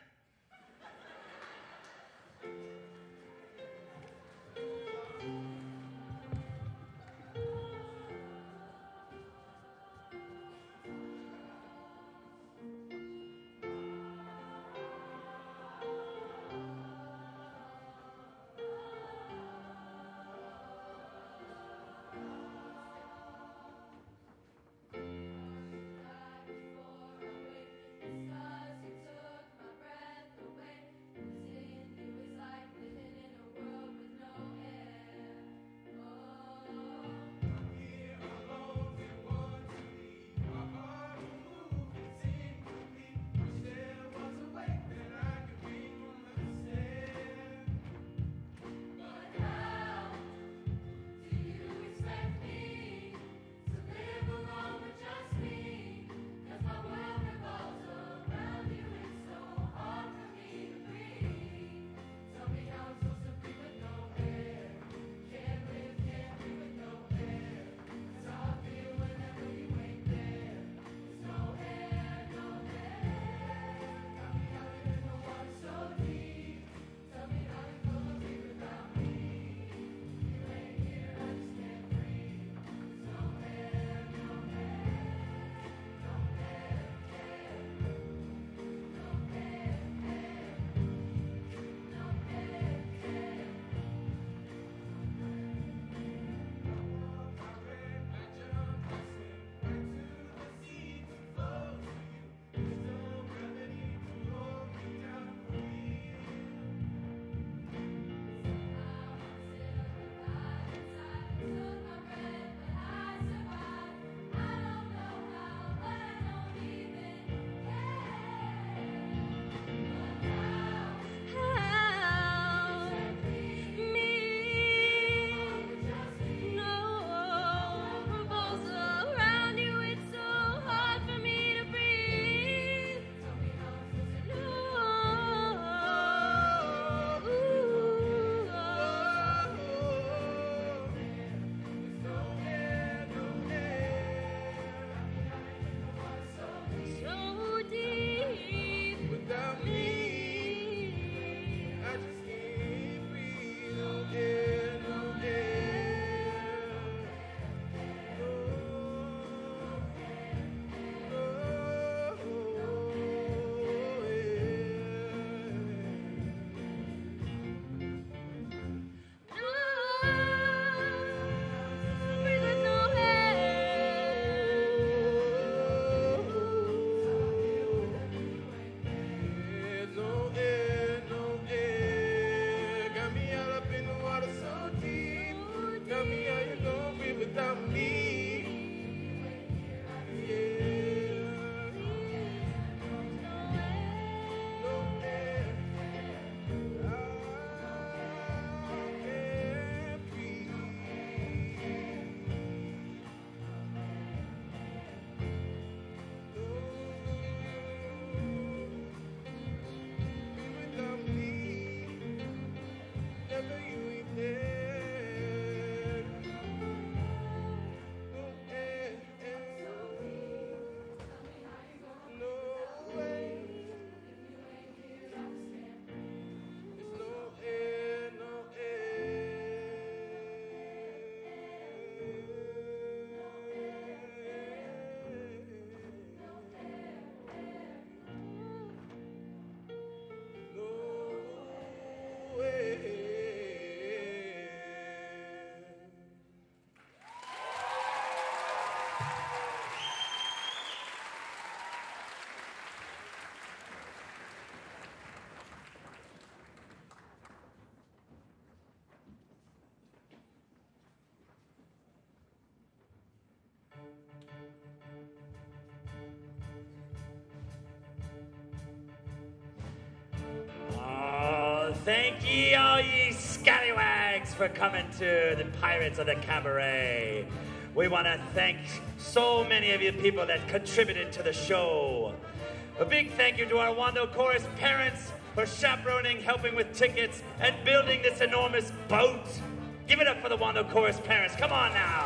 thank ye all ye scallywags for coming to the Pirates of the Cabaret. We want to thank so many of you people that contributed to the show. A big thank you to our Wando Chorus parents for chaperoning, helping with tickets, and building this enormous boat. Give it up for the Wando Chorus parents. Come on now.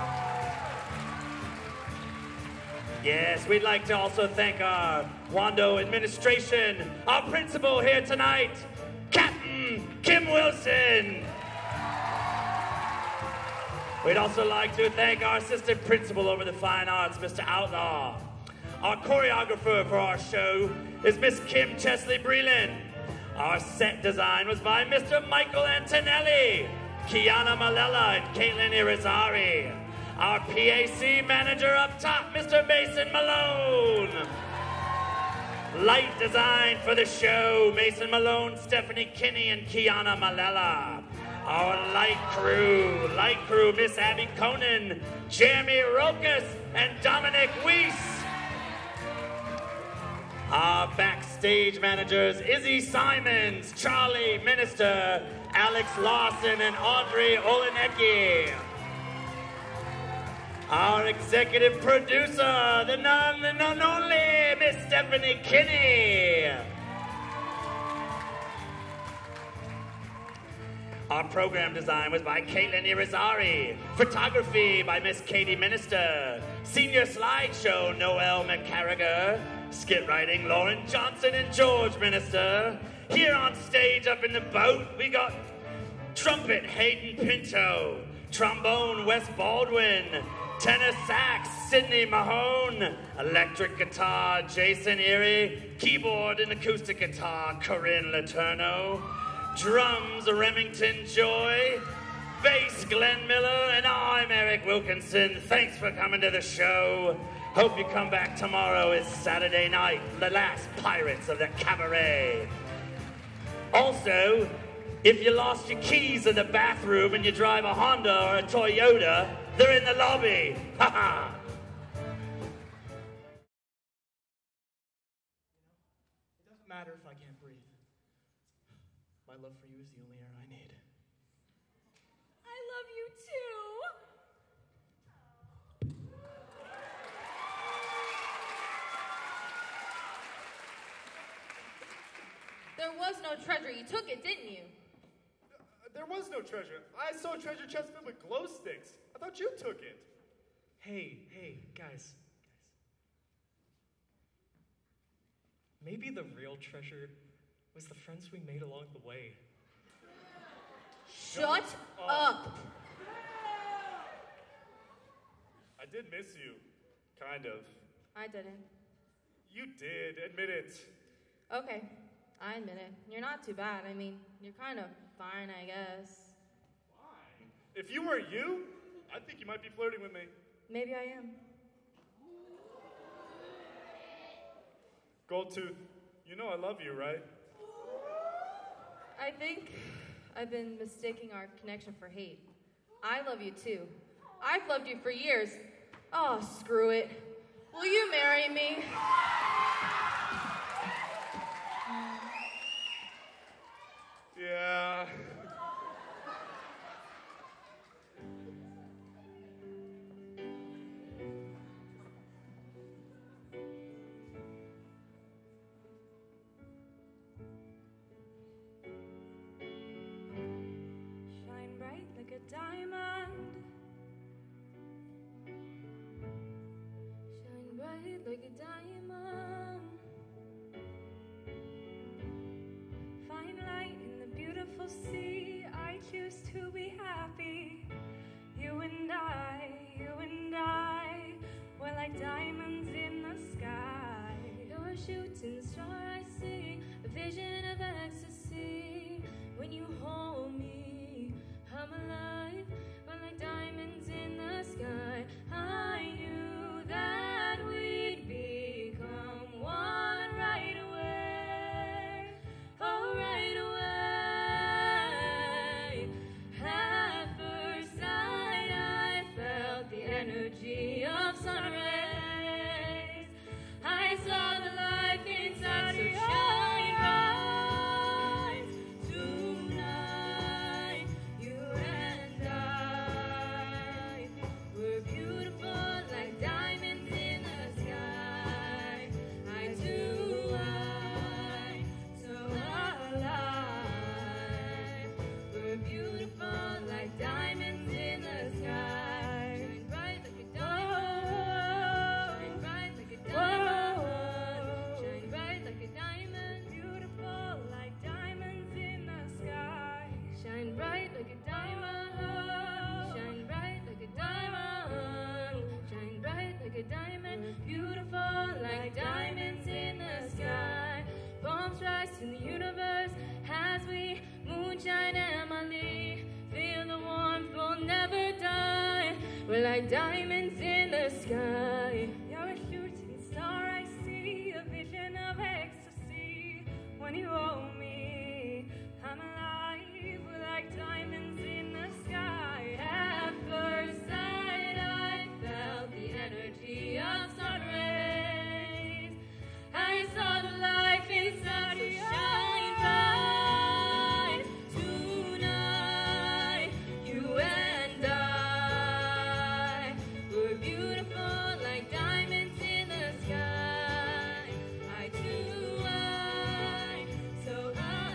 Yes, we'd like to also thank our Wando administration, our principal here tonight, Captain Kim Wilson. We'd also like to thank our assistant principal over the fine arts, Mister Outlaw. Our choreographer for our show is Miss Kim Chesley Breland. Our set design was by Mister Michael Antonelli, Kiana Malella, and Caitlin Irizarry. Our P A C manager up top, Mister Mason Malone. Light design for the show, Mason Malone, Stephanie Kinney, and Kiana Malella. Our light crew, light crew, Miss Abby Conan, Jeremy Rokas, and Dominic Weiss. Our backstage managers, Izzy Simons, Charlie Minister, Alex Lawson, and Audrey Olenecki. Our executive producer, the none, the none only, Miss Stephanie Kinney. Our program design was by Caitlin Irizarry. Photography by Miss Katie Minister. Senior slideshow, Noel McCarriger. Skit writing, Lauren Johnson and George Minister. Here on stage up in the boat, we got trumpet, Hayden Pinto. Trombone, Wes Baldwin. Tenor sax, Sydney Mahone. Electric guitar, Jason Erie. Keyboard and acoustic guitar, Corinne Letourneau. Drums, Remington Joy. Bass, Glenn Miller. And I'm Eric Wilkinson. Thanks for coming to the show. Hope you come back tomorrow. It's Saturday night, the last Pirates of the Cabaret. Also, if you lost your keys in the bathroom and you drive a Honda or a Toyota, they're in the lobby. Ha ha. It doesn't matter if I can't breathe. My love for you is the only air I need. I love you too. There was no treasure. You took it, didn't you? There was no treasure. I saw a treasure chest filled with glow sticks. I thought you took it. Hey, hey, guys. Maybe the real treasure was the friends we made along the way. Shut up. I did miss you. Kind of. I didn't. You did. Admit it. Okay, I admit it. You're not too bad. I mean, you're kind of fine, I guess. Fine? If you were you, I think you might be flirting with me. Maybe I am. Goldtooth, you know I love you, right? I think I've been mistaking our connection for hate. I love you too. I've loved you for years. Oh, screw it. Will you marry me? Yeah. Shine bright like a diamond. Shine bright like a diamond. Find light in the beautiful sea. I choose to be happy. You and I, you and I, we're like diamonds in the sky. You're a shooting star I see, a vision of ecstasy. When you hold me, I'm alive. We're like diamonds in the sky. I knew that we'd become one right away. Oh, right away. At first sight, I felt the energy of sun rays. I saw the life inside, so shine bright. To moonshine Emily. Feel the warmth, will never die. We're like diamonds in the sky. You're a shooting star, I see. A vision of ecstasy. When you hold me, I'm alive. We're like diamonds in the sky. At first sight, I felt the energy of sun rays. I saw the life inside you shine bright. Tonight, you and I were beautiful like diamonds in the sky. I too, I so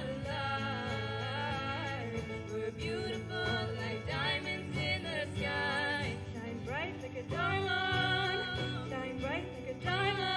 alive. We're beautiful like diamonds in the sky. Shine bright like a diamond. Shine bright like a diamond.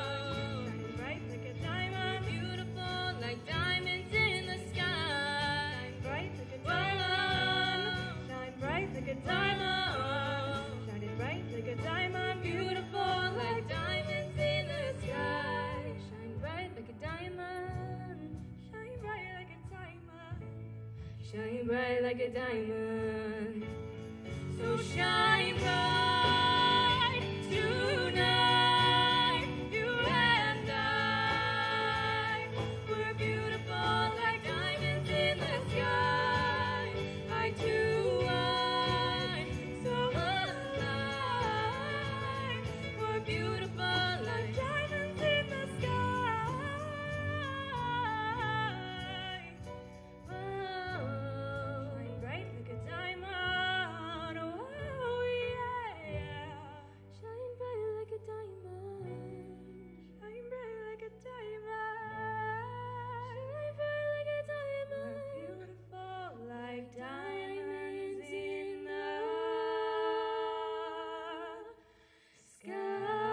Like diamonds in the sky. Shine bright like a diamond. Shine bright like a diamond. Shining bright like a diamond. Beautiful like diamonds in the sky. Shine bright like a diamond. Shine bright like a diamond. Shine bright like a diamond. So shine bright tonight. You and I. We're beautiful like diamonds in the sky. I too, I so alive. We're beautiful like diamonds in the sky. Oh, shine bright like a diamond. Oh yeah, shine bright like a diamond. Shine bright like a diamond. Beautiful like diamonds in the sky.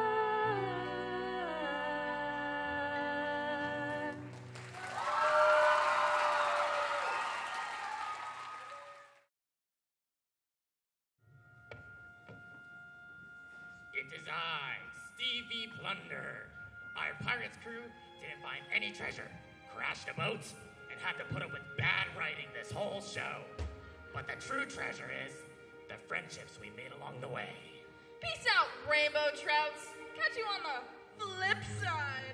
It is I, Stevie Plunder. Our pirate's crew didn't find any treasure, crashed a boat, and had to put up with bad writing this whole show. But the true treasure is the friendships we made along the way. Peace out, rainbow trouts. Catch you on the flip side.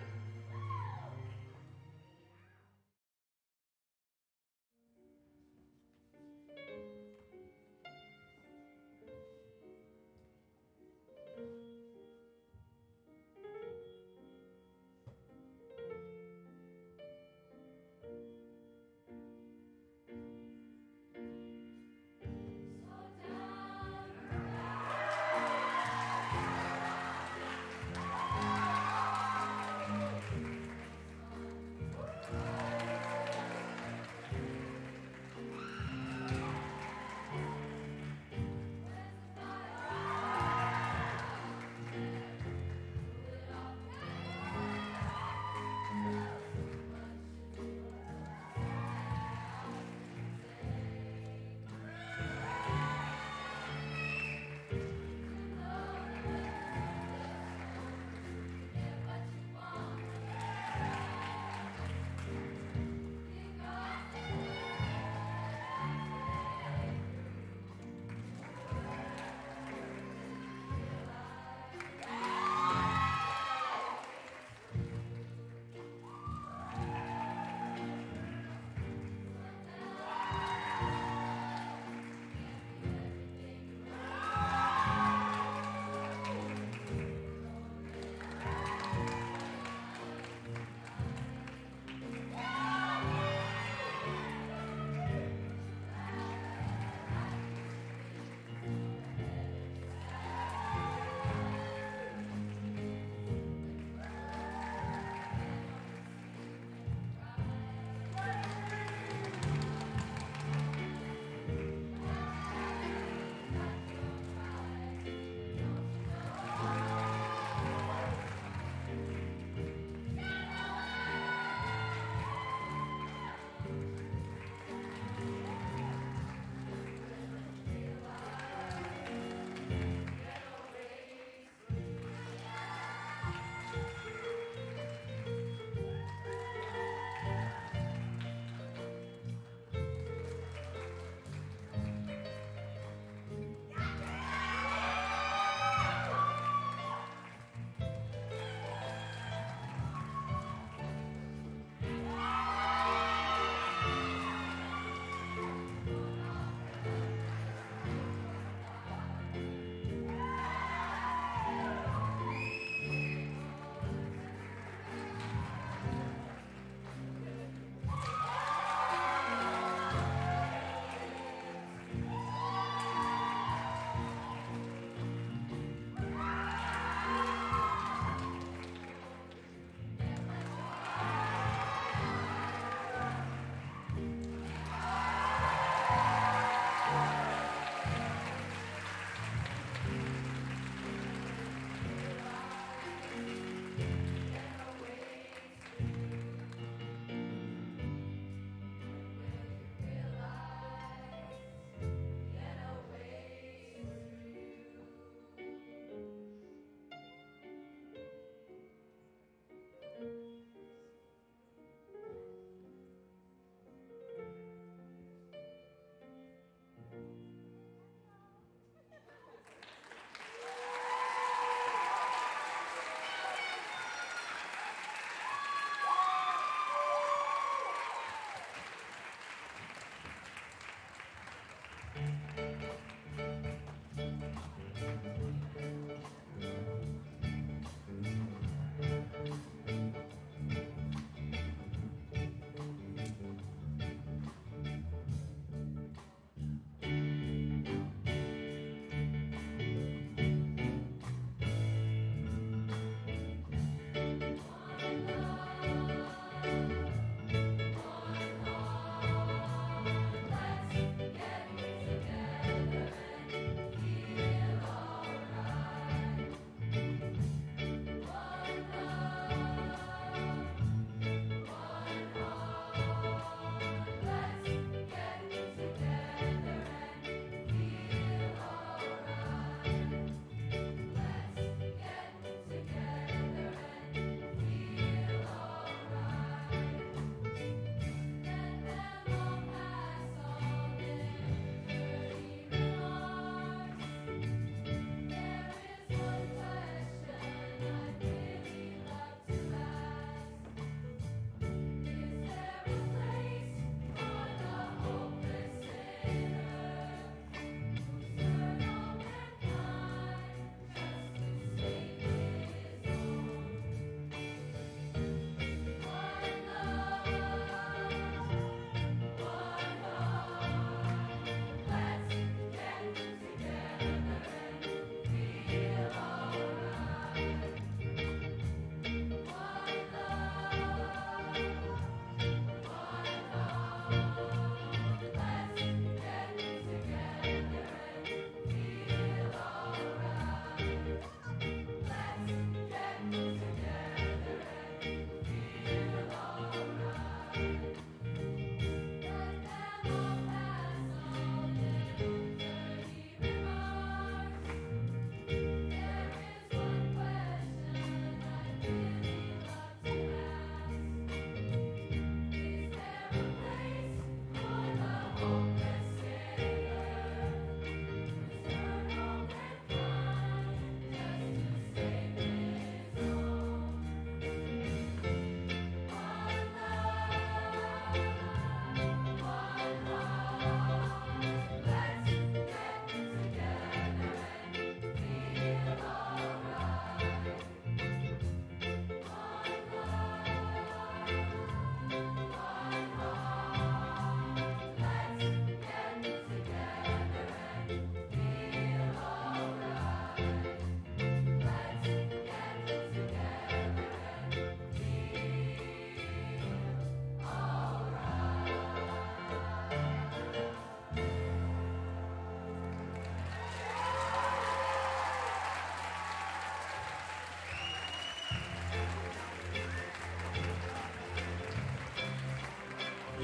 Down,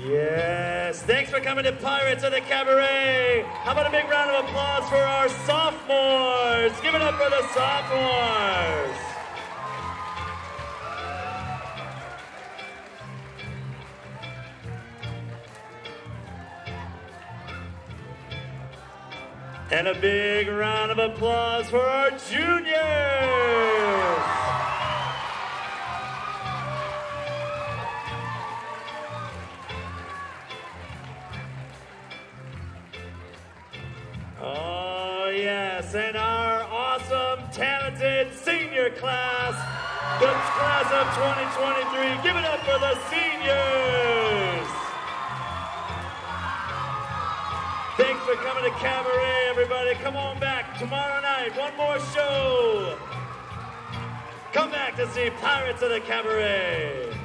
Yes, thanks for coming to Pirates of the Cabaret. How about a big round of applause for our sophomores? Give it up for the sophomores. And a big round of applause for our juniors. Oh, yes, and our awesome, talented senior class, the class of twenty twenty-three. Give it up for the seniors. Thanks for coming to Cabaret, everybody. Come on back tomorrow night. One more show. Come back to see Pirates of the Cabaret.